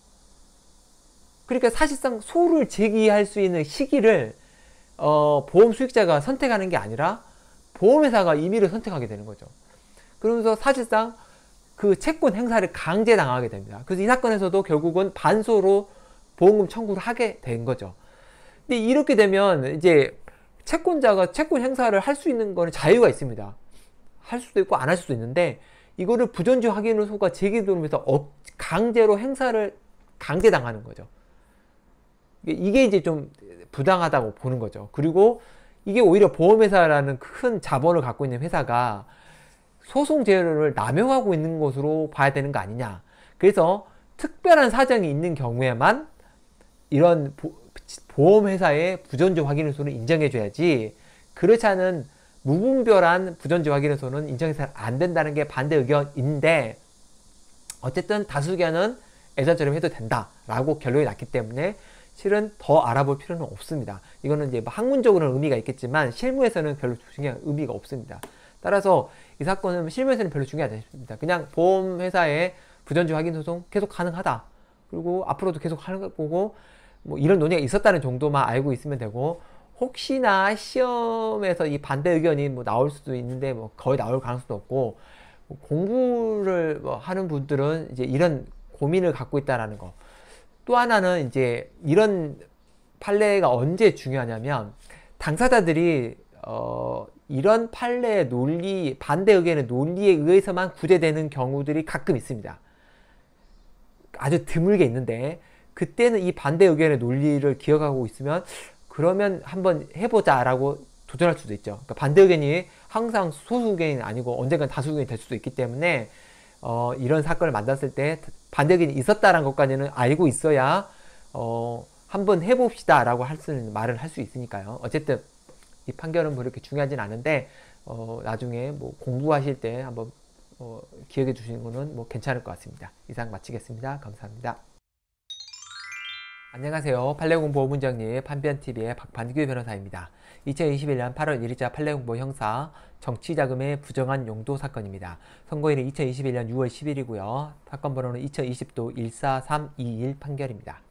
그러니까 사실상 소를 제기할 수 있는 시기를 어, 보험 수익자가 선택하는 게 아니라 보험회사가 임의를 선택하게 되는 거죠. 그러면서 사실상 그 채권 행사를 강제당하게 됩니다. 그래서 이 사건에서도 결국은 반소로 보험금 청구를 하게 된 거죠. 근데 이렇게 되면 이제 채권자가 채권 행사를 할 수 있는 거는 자유가 있습니다. 할 수도 있고 안 할 수도 있는데 이거를 부존재 확인소가 제기되면서 어, 강제로 행사를 강제당하는 거죠. 이게 이제 좀 부당하다고 보는 거죠. 그리고 이게 오히려 보험회사라는 큰 자본을 갖고 있는 회사가 소송 재료를 남용하고 있는 것으로 봐야 되는 거 아니냐. 그래서 특별한 사정이 있는 경우에만 이런 보, 보험회사의 부존재 확인소를 인정해줘야지 그렇지 않은 무분별한 부존재 확인소는 인정해서는 안 된다는 게 반대 의견인데 어쨌든 다수 의견은 예전처럼 해도 된다라고 결론이 났기 때문에 실은 더 알아볼 필요는 없습니다. 이거는 이제 학문적으로는 의미가 있겠지만 실무에서는 별로 중요한 의미가 없습니다. 따라서 이 사건은 실무에서는 별로 중요하지 않습니다. 그냥 보험회사의 부존재 확인 소송 계속 가능하다. 그리고 앞으로도 계속 하는 거고 뭐 이런 논의가 있었다는 정도만 알고 있으면 되고 혹시나 시험에서 이 반대 의견이 뭐 나올 수도 있는데 뭐 거의 나올 가능성도 없고 뭐 공부를 뭐 하는 분들은 이제 이런 고민을 갖고 있다라는 거. 또 하나는 이제 이런 판례가 언제 중요하냐면 당사자들이 어 이런 판례의 논리, 반대 의견의 논리에 의해서만 구제되는 경우들이 가끔 있습니다. 아주 드물게 있는데 그때는 이 반대 의견의 논리를 기억하고 있으면 그러면 한번 해보자 라고 도전할 수도 있죠. 그러니까 반대 의견이 항상 소수 의견이 아니고 언젠간 다수 의견이 될 수도 있기 때문에 어, 이런 사건을 만났을 때 반대 의견이 있었다는 것까지는 알고 있어야 어, 한번 해봅시다 라고 할 수 있는 말을 할 수 있으니까요. 어쨌든 이 판결은 뭐 이렇게 중요하진 않은데 어, 나중에 뭐 공부하실 때 한번 어, 기억해 주시는 거는 뭐 괜찮을 것 같습니다. 이상 마치겠습니다. 감사합니다. 안녕하세요. 판례공부 오문정리의 판변티비의 박판규 변호사입니다. 이천이십일년 팔월 일일자 판례공부 형사 정치자금의 부정한 용도 사건입니다. 선고일은 이천이십일년 유월 십일이고요. 사건 번호는 이천이십도 일사삼이일 판결입니다.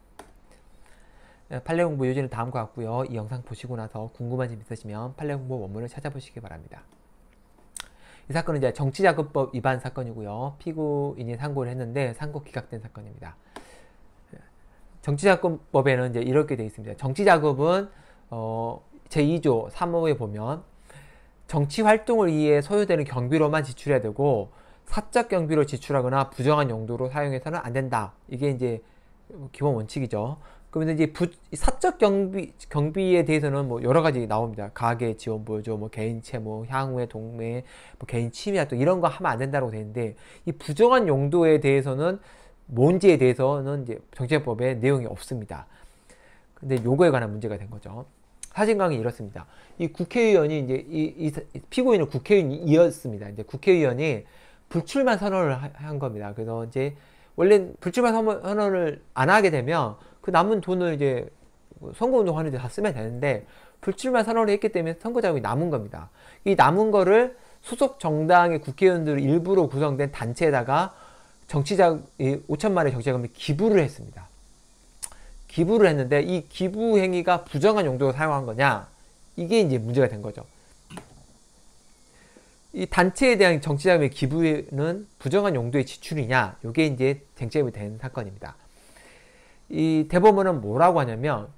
판례공부 요지는 다음과 같고요. 이 영상 보시고 나서 궁금한 점 있으시면 판례공부 원문을 찾아보시기 바랍니다. 이 사건은 이제 정치자금법 위반 사건이고요. 피고인이 상고를 했는데 상고 기각된 사건입니다. 정치자금법에는 이제 이렇게 되어 있습니다. 정치자금은 어, 제이조 삼호에 보면 정치 활동을 위해 소요되는 경비로만 지출해야 되고 사적 경비로 지출하거나 부정한 용도로 사용해서는 안 된다. 이게 이제 기본 원칙이죠. 그러면 이제 부, 사적 경비, 경비에 대해서는 뭐 여러 가지 나옵니다. 가계 지원 보여줘, 뭐 개인 채무, 향후의 동매, 뭐 개인 취미 활동 이런 거 하면 안 된다고 되어 있는데 이 부정한 용도에 대해서는 뭔지에 대해서는 이제 정치법에 내용이 없습니다. 근데 요거에 관한 문제가 된 거죠. 사실관계 이렇습니다. 이 국회의원이 이제 이, 이 피고인은 국회의원이었습니다. 이제 국회의원이 불출마 선언을 한 겁니다. 그래서 이제 원래 불출마 선언을 안 하게 되면 그 남은 돈을 이제 선거운동 하는데 다 쓰면 되는데 불출마 선언을 했기 때문에 선거 자금이 남은 겁니다. 이 남은 거를 소속 정당의 국회의원들 일부로 구성된 단체에다가 정치자 오천만 원의 정치자금을 기부를 했습니다. 기부를 했는데 이 기부 행위가 부정한 용도로 사용한 거냐? 이게 이제 문제가 된 거죠. 이 단체에 대한 정치자금의 기부는 부정한 용도의 지출이냐? 이게 이제 쟁점이 된 사건입니다. 이 대법원은 뭐라고 하냐면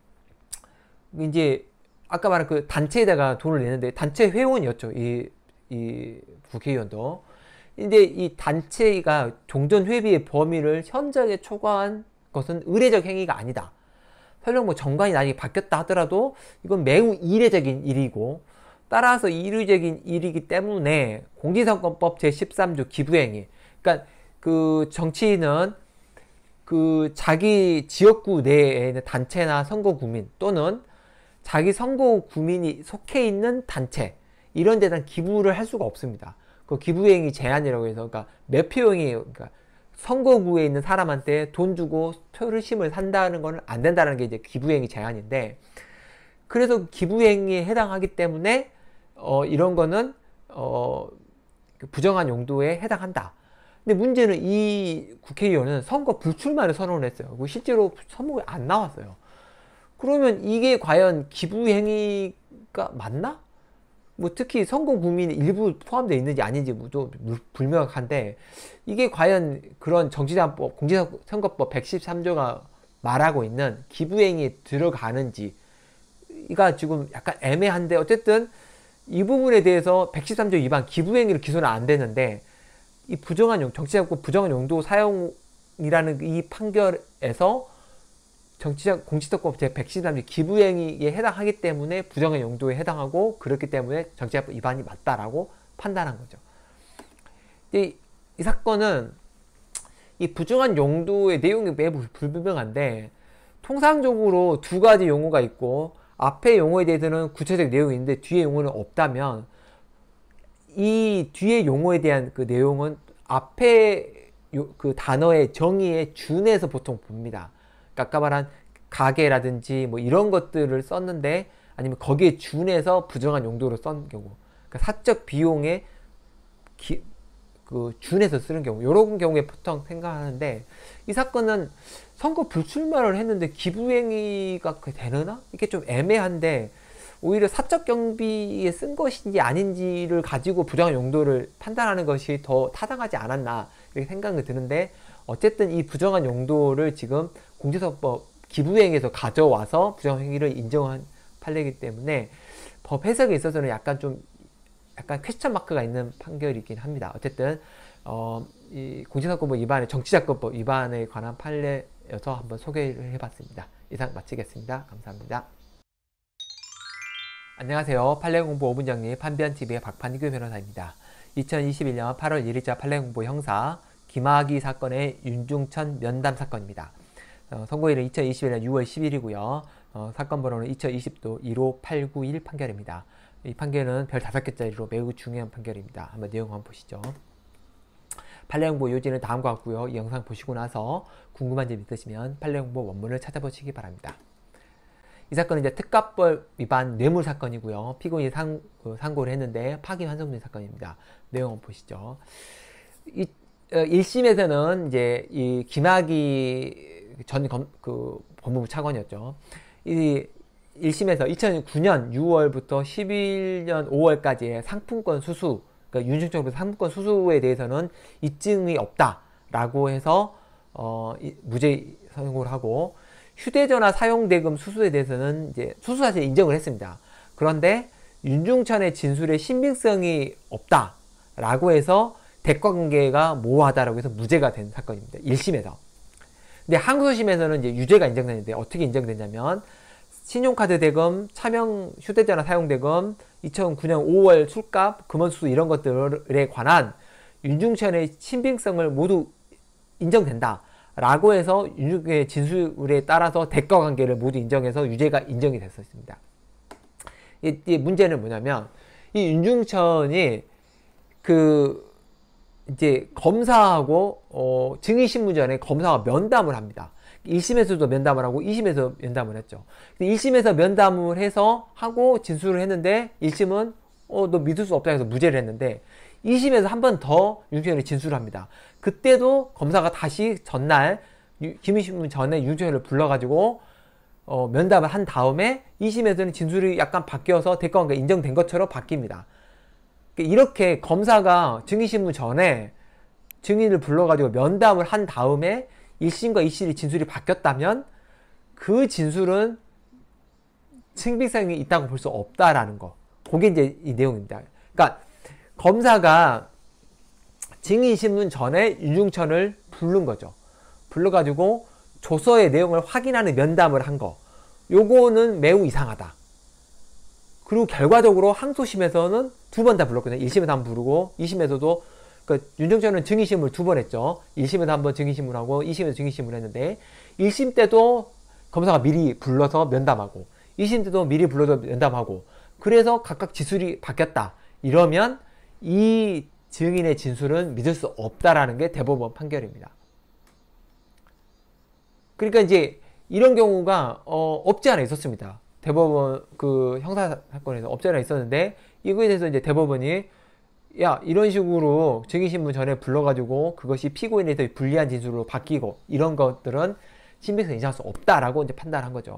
이제 아까 말한 그 단체에다가 돈을 내는데 단체 회원이었죠. 이, 이 국회의원도. 근데 이 단체가 종전 회비의 범위를 현저하게 초과한 것은 의례적 행위가 아니다. 설령 뭐 정관이 나중에 바뀌었다 하더라도 이건 매우 이례적인 일이고 따라서 이례적인 일이기 때문에 공직선거법 제십삼조 기부행위. 그러니까 그 정치인은 그 자기 지역구 내에 있는 단체나 선거구민 또는 자기 선거구민이 속해 있는 단체 이런 데다 기부를 할 수가 없습니다. 그 기부행위 제한이라고 해서 그러니까 매표행위예요. 그러니까 선거구에 있는 사람한테 돈 주고 표심을 산다는 건 안 된다는 게 이제 기부행위 제한인데 그래서 기부행위에 해당하기 때문에 어 이런 거는 어 부정한 용도에 해당한다. 근데 문제는 이 국회의원은 선거 불출마를 선언을 했어요. 실제로 선거에 안 나왔어요. 그러면 이게 과연 기부행위가 맞나? 뭐 특히 선거구민이 일부 포함되어 있는지 아닌지 또 불명확한데 이게 과연 그런 정치자금법, 공직선거법 백십삼조가 말하고 있는 기부행위에 들어가는지 이가 지금 약간 애매한데 어쨌든 이 부분에 대해서 백십삼조 위반 기부행위를 기소는 안 되는데 이 부정한 용, 정치자금법 부정한 용도 사용이라는 이 판결에서 정치적 공직선거법 제백십삼조 기부행위에 해당하기 때문에 부정한 용도에 해당하고 그렇기 때문에 정치자금법 위반이 맞다라고 판단한 거죠. 이, 이 사건은 이 부정한 용도의 내용이 매우 불분명한데 통상적으로 두 가지 용어가 있고 앞에 용어에 대해서는 구체적 내용이 있는데 뒤에 용어는 없다면 이 뒤에 용어에 대한 그 내용은 앞에 요, 그 단어의 정의에 준해서 보통 봅니다. 아까 말한 가계라든지 뭐 이런 것들을 썼는데 아니면 거기에 준해서 부정한 용도로 쓴 경우 그러니까 사적 비용에 기, 그 준해서 쓰는 경우 이런 경우에 보통 생각하는데 이 사건은 선거 불출마를 했는데 기부행위가 되느나? 이게 좀 애매한데 오히려 사적 경비에 쓴 것인지 아닌지를 가지고 부정한 용도를 판단하는 것이 더 타당하지 않았나 이렇게 생각이 드는데 어쨌든 이 부정한 용도를 지금 공직선거법 기부행위에서 가져와서 부정행위를 인정한 판례이기 때문에 법 해석에 있어서는 약간 좀 약간 퀘스천 마크가 있는 판결이긴 합니다. 어쨌든 어, 이 공직선거법 위반의 정치자금법 위반에 관한 판례여서 한번 소개를 해봤습니다. 이상 마치겠습니다. 감사합니다. 안녕하세요. 판례공부 오 분 정리 판변티비의 박판규 변호사입니다. 이천이십일년 팔월 일일자 판례공부 형사 김학의 사건의 윤중천 면담 사건입니다. 어, 선고일은 이천이십일년 유월 십일이고요. 어, 사건 번호는 이천이십도 일오팔구일 판결입니다. 이 판결은 별 다섯 개짜리로 매우 중요한 판결입니다. 한번 내용 한번 보시죠. 판례공부 요지는 다음과 같고요. 이 영상 보시고 나서 궁금한 점 있으시면 판례공부 원문을 찾아보시기 바랍니다. 이 사건은 이제 특가법 위반 뇌물 사건이고요. 피고인이 상, 그, 상고를 했는데 파기환송된 사건입니다. 내용 한번 보시죠. 이, 어, 일 심에서는 이제 이 김학의 전 검, 그 법무부 차관이었죠. 이 일 심에서 이천구년 유월부터 십일년 오월까지의 상품권 수수, 그러니까 윤중천 상품권 수수에 대해서는 입증이 없다라고 해서 어, 이, 무죄 선고를 하고, 휴대전화 사용대금 수수에 대해서는 이제 수수 사실 인정을 했습니다. 그런데 윤중천의 진술에 신빙성이 없다라고 해서 대가관계가 모호하다라고 해서 무죄가 된 사건입니다. 일 심에서. 근데 항소심에서는 이제 유죄가 인정되는데 어떻게 인정되냐면, 신용카드 대금, 차명 휴대전화 사용 대금, 이천구 년 오월 술값, 금원수수 이런 것들에 관한 윤중천의 신빙성을 모두 인정된다 라고 해서 윤중천의 진술에 따라서 대가관계를 모두 인정해서 유죄가 인정이 됐었습니다. 이, 이 문제는 뭐냐면, 이 윤중천이 그 이제 검사하고 어, 증인신문 전에 검사가 면담을 합니다. 일 심에서도 면담을 하고 이 심에서 면담을 했죠. 일 심에서 면담을 해서 하고 진술을 했는데 일 심은 어, 너 믿을 수 없다 해서 무죄를 했는데, 이 심에서 한 번 더 윤중천이 진술을 합니다. 그때도 검사가 다시 전날 김희신문 전에 윤중천을 불러가지고 어, 면담을 한 다음에 이 심에서는 진술이 약간 바뀌어서 대가관계가 인정된 것처럼 바뀝니다. 이렇게 검사가 증인신문 전에 증인을 불러가지고 면담을 한 다음에 일 심과 이 심의 진술이 바뀌었다면 그 진술은 신빙성이 있다고 볼 수 없다라는 거. 그게 이제 이 내용입니다. 그러니까 검사가 증인신문 전에 윤중천을 부른 거죠. 불러가지고 조서의 내용을 확인하는 면담을 한 거. 요거는 매우 이상하다. 그리고 결과적으로 항소심에서는 두 번 다 불렀거든요. 일 심에서 한 번 부르고 이 심에서도 그러니까 윤중천은 증인신문을 두 번 했죠. 일 심에서 한 번 증인신문하고 이 심에서 증인신문을 했는데, 일 심 때도 검사가 미리 불러서 면담하고 이 심 때도 미리 불러서 면담하고, 그래서 각각 진술이 바뀌었다. 이러면 이 증인의 진술은 믿을 수 없다라는 게 대법원 판결입니다. 그러니까 이제 이런 경우가 어, 없지 않아 있었습니다. 대법원 그 형사 사건에서 없지 않아 있었는데, 이거에 대해서 이제 대법원이 야, 이런 식으로 증인신문 전에 불러가지고 그것이 피고인에 대해 불리한 진술로 바뀌고 이런 것들은 신빙성 인정할 수 없다라고 이제 판단한 거죠.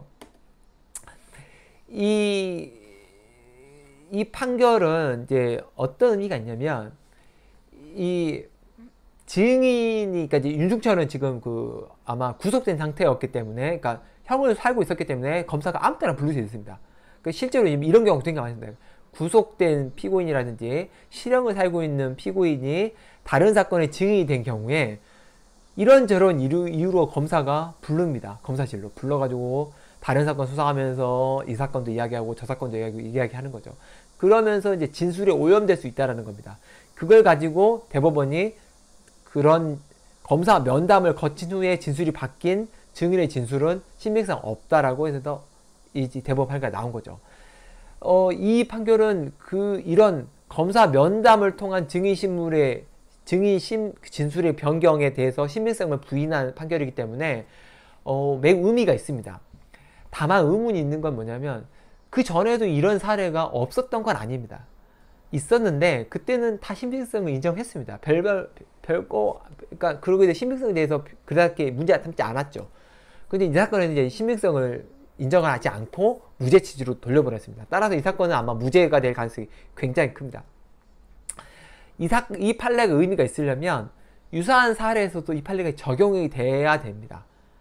이, 이 판결은 이제 어떤 의미가 있냐면, 이 증인이, 그러니까 이제 윤중천은 지금 그 아마 구속된 상태였기 때문에, 그러니까 형을 살고 있었기 때문에 검사가 아무 때나 부를 수 있습니다. 그러니까 실제로 이런 경우가 되게 많습니다. 구속된 피고인이라든지 실형을 살고 있는 피고인이 다른 사건의 증인이 된 경우에 이런저런 이유, 이유로 검사가 부릅니다. 검사실로 불러가지고 다른 사건 수사하면서 이 사건도 이야기하고 저 사건도 이야기하고 이야기하는 거죠. 그러면서 이제 진술에 오염될 수 있다는 겁니다. 그걸 가지고 대법원이 그런 검사 면담을 거친 후에 진술이 바뀐 증인의 진술은 신빙성 없다라고 해서 이 대법원 판결이 나온 거죠. 어, 이 판결은 그 이런 검사 면담을 통한 증인신문의 증인 심, 진술의 변경에 대해서 신빙성을 부인한 판결이기 때문에 어, 매우 의미가 있습니다. 다만 의문이 있는 건 뭐냐면, 그 전에도 이런 사례가 없었던 건 아닙니다. 있었는데 그때는 다 신빙성을 인정했습니다. 별별 별거, 그러니까 그러고 이제 신빙성에 대해서 그렇게 문제가 삼지 않았죠. 근데 이 사건에는 이제 신빙성을 인정을 하지 않고 무죄 취지로 돌려버렸습니다. 따라서 이 사건은 아마 무죄가 될 가능성이 굉장히 큽니다. 이, 사, 이 판례가 의미가 있으려면 유사한 사례에서도 이 판례가 적용이 돼야 됩니다.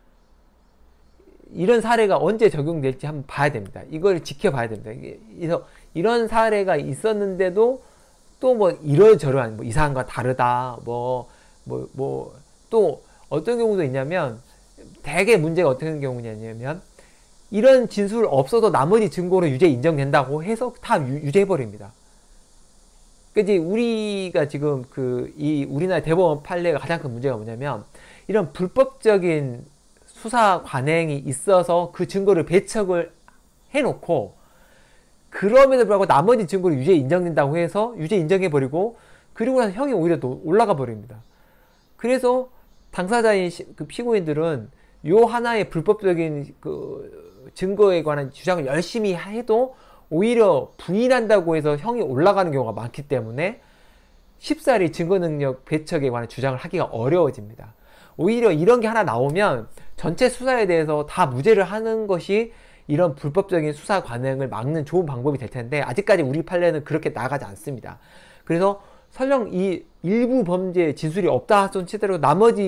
이런 사례가 언제 적용될지 한번 봐야 됩니다. 이걸 지켜봐야 됩니다. 그래서 이런 사례가 있었는데도 또 뭐 이러저러한 뭐 이상한 거 다르다, 뭐 뭐 뭐 또 어떤 경우도 있냐면, 대개 문제가 어떤 경우냐면, 이런 진술 없어도 나머지 증거로 유죄 인정된다고 해서 다 유, 유죄해버립니다. 그러니까 이제 우리가 지금 그 이 우리나라 대법원 판례가 가장 큰 문제가 뭐냐면, 이런 불법적인 수사 관행이 있어서 그 증거를 배척을 해놓고, 그럼에도 불구하고 나머지 증거로 유죄 인정된다고 해서 유죄 인정해버리고, 그리고 나서 형이 오히려 또 올라가 버립니다. 그래서 당사자인 그 피고인들은 요 하나의 불법적인 그 증거에 관한 주장을 열심히 해도 오히려 부인한다고 해서 형이 올라가는 경우가 많기 때문에 쉽사리 증거능력 배척에 관한 주장을 하기가 어려워집니다. 오히려 이런 게 하나 나오면 전체 수사에 대해서 다 무죄를 하는 것이 이런 불법적인 수사 관행을 막는 좋은 방법이 될 텐데, 아직까지 우리 판례는 그렇게 나가지 않습니다. 그래서 설령 이 일부 범죄 진술이 없다 손 치더라도 나머지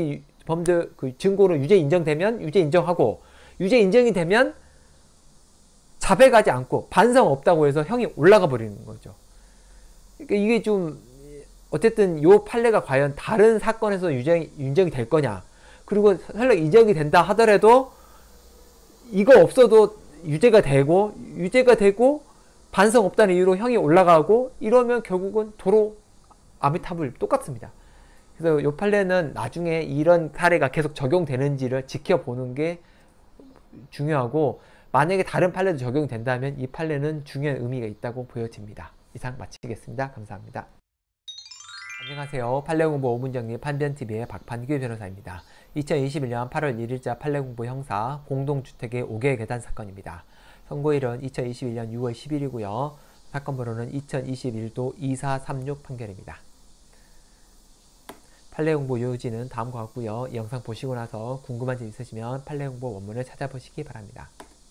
범죄 그 증거로 유죄 인정되면 유죄 인정하고, 유죄 인정이 되면 자백하지 않고 반성 없다고 해서 형이 올라가 버리는 거죠. 그러니까 이게 좀 어쨌든 요 판례가 과연 다른 사건에서 유죄 인정이 될 거냐, 그리고 설령 인정이 된다 하더라도 이거 없어도 유죄가 되고, 유죄가 되고 반성 없다는 이유로 형이 올라가고, 이러면 결국은 도로 아미타불 똑같습니다. 그래서 요 판례는 나중에 이런 사례가 계속 적용되는지를 지켜보는 게 중요하고, 만약에 다른 판례도 적용된다면 이 판례는 중요한 의미가 있다고 보여집니다. 이상 마치겠습니다. 감사합니다. 안녕하세요. 판례공부 오 분 정리 판변티비의 박판규 변호사입니다. 이천이십일 년 팔월 일일자 판례공부 형사 공동주택의 오 개 계단 사건입니다. 선고일은 이천이십일 년 유월 십일이고요. 사건 번호는 이천이십일도 이사삼육 판결입니다. 판례공부 요지는 다음과 같고요. 이 영상 보시고 나서 궁금한 점 있으시면 판례공부 원문을 찾아보시기 바랍니다.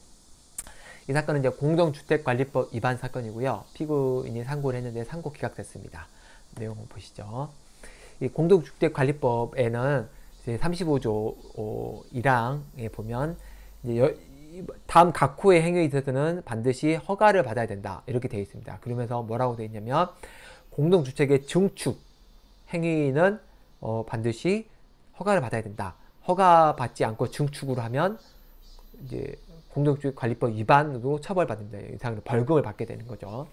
이 사건은 이제 공동주택관리법 위반 사건이고요. 피고인이 상고를 했는데 상고 기각됐습니다. 내용을 보시죠. 이 공동주택관리법에는 이제 삼십오조 일 항에 보면 이제 여, 다음 각 호의 행위에 있어서는 반드시 허가를 받아야 된다, 이렇게 되어 있습니다. 그러면서 뭐라고 되어 있냐면, 공동주택의 증축 행위는 어, 반드시 허가를 받아야 된다. 허가 받지 않고 증축으로 하면 이제 공동주택관리법 위반으로 처벌받는다. 이상으로 벌금을 받게 되는 거죠.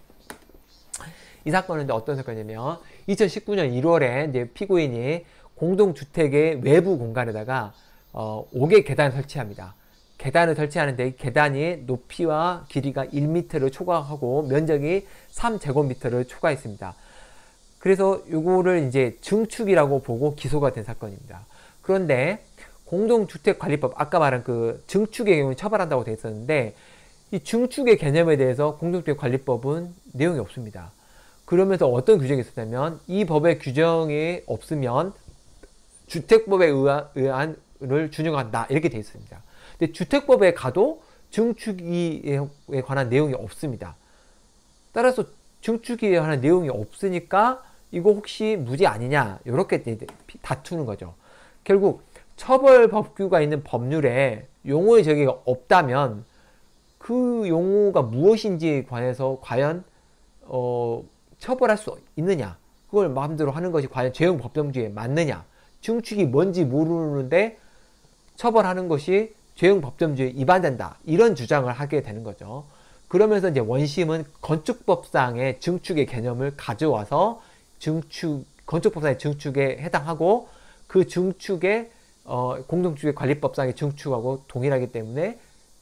이 사건은 어떤 사건이냐면, 이천십구 년 일월에 이제 피고인이 공동주택의 외부 공간에다가 어, 오 개 계단을 설치합니다. 계단을 설치하는데 계단이 높이와 길이가 일 미터를 초과하고 면적이 삼 제곱미터를 초과했습니다. 그래서 요거를 이제 증축이라고 보고 기소가 된 사건입니다. 그런데 공동주택관리법, 아까 말한 그 증축의 경우는 처벌한다고 되어 있었는데, 이 증축의 개념에 대해서 공동주택관리법은 내용이 없습니다. 그러면서 어떤 규정이 있었냐면, 이 법의 규정이 없으면 주택법에 의한, 의한을 준용한다, 이렇게 되어 있습니다. 근데 주택법에 가도 증축에 관한 내용이 없습니다. 따라서 증축에 관한 내용이 없으니까 이거 혹시 무죄 아니냐, 이렇게 다투는 거죠. 결국 처벌 법규가 있는 법률에 용어의 저기가 없다면 그 용어가 무엇인지에 관해서 과연 어, 처벌할 수 있느냐, 그걸 마음대로 하는 것이 과연 죄형 법정주의에 맞느냐, 증축이 뭔지 모르는데 처벌하는 것이 죄형 법정주의에 위반된다, 이런 주장을 하게 되는 거죠. 그러면서 이제 원심은 건축법상의 증축의 개념을 가져와서 증축, 건축법상의 증축에 해당하고, 그 증축에 어, 공동주택관리법상의 증축하고 동일하기 때문에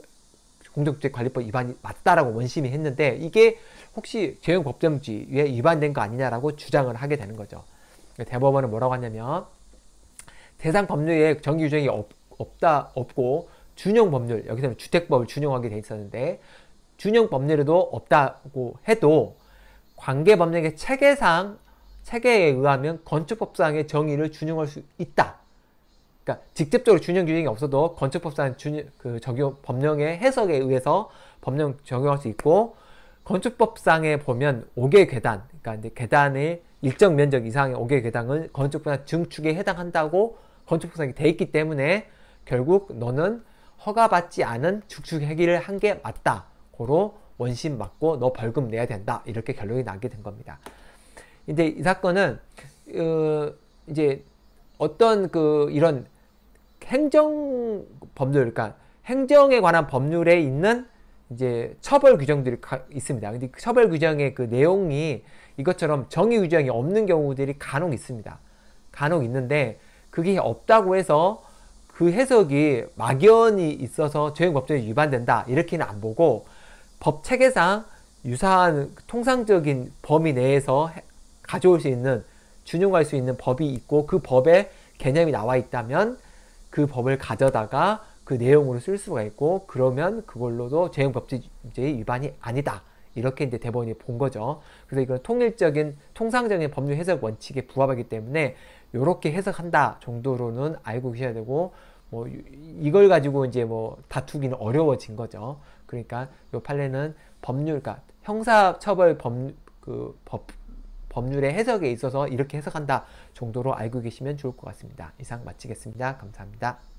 공동주택관리법 위반이 맞다라고 원심이 했는데, 이게 혹시 죄형 법정주의에 위반된 거 아니냐라고 주장을 하게 되는 거죠. 대법원은 뭐라고 하냐면, 대상 법률에 정기 규정이 없, 없다, 없고 준용 법률, 여기서는 주택법을 준용하게 돼 있었는데, 준용 법률에도 없다고 해도 관계법령의 체계상, 체계에 의하면 건축법상의 정의를 준용할 수 있다. 그러니까 직접적으로 준용 규정이 없어도 건축법상 준용, 그 적용, 법령의 해석에 의해서 법령 적용할 수 있고, 건축법상에 보면 오 개 계단, 그러니까 이제 계단의 일정 면적 이상의 오 개 계단은 건축법상 증축에 해당한다고 건축법상에 돼 있기 때문에 결국 너는 허가받지 않은 증축 행위를 한 게 맞다, 고로 원심 맞고 너 벌금 내야 된다, 이렇게 결론이 나게 된 겁니다. 이제 이 사건은 어, 이제 어떤 그 이런 행정 법률, 그러니까 행정에 관한 법률에 있는 이제 처벌 규정들이 가, 있습니다. 근데 그 처벌 규정의 그 내용이 이것처럼 정의 규정이 없는 경우들이 간혹 있습니다. 간혹 있는데, 그게 없다고 해서 그 해석이 막연히 있어서 죄형 법정에 위반된다, 이렇게는 안 보고, 법 체계상 유사한 통상적인 범위 내에서 해, 가져올 수 있는, 준용할 수 있는 법이 있고, 그 법에 개념이 나와 있다면 그 법을 가져다가 그 내용으로 쓸 수가 있고, 그러면 그걸로도 죄형 법정주의 위반이 아니다, 이렇게 이제 대법원이 본 거죠. 그래서 이건 통일적인 통상적인 법률 해석 원칙에 부합하기 때문에 이렇게 해석한다 정도로는 알고 계셔야 되고, 뭐 이걸 가지고 이제 뭐 다투기는 어려워진 거죠. 그러니까 이 판례는 법률, 그러니까 형사처벌 법, 그 법, 법률의 해석에 있어서 이렇게 해석한다 정도로 알고 계시면 좋을 것 같습니다. 이상 마치겠습니다. 감사합니다.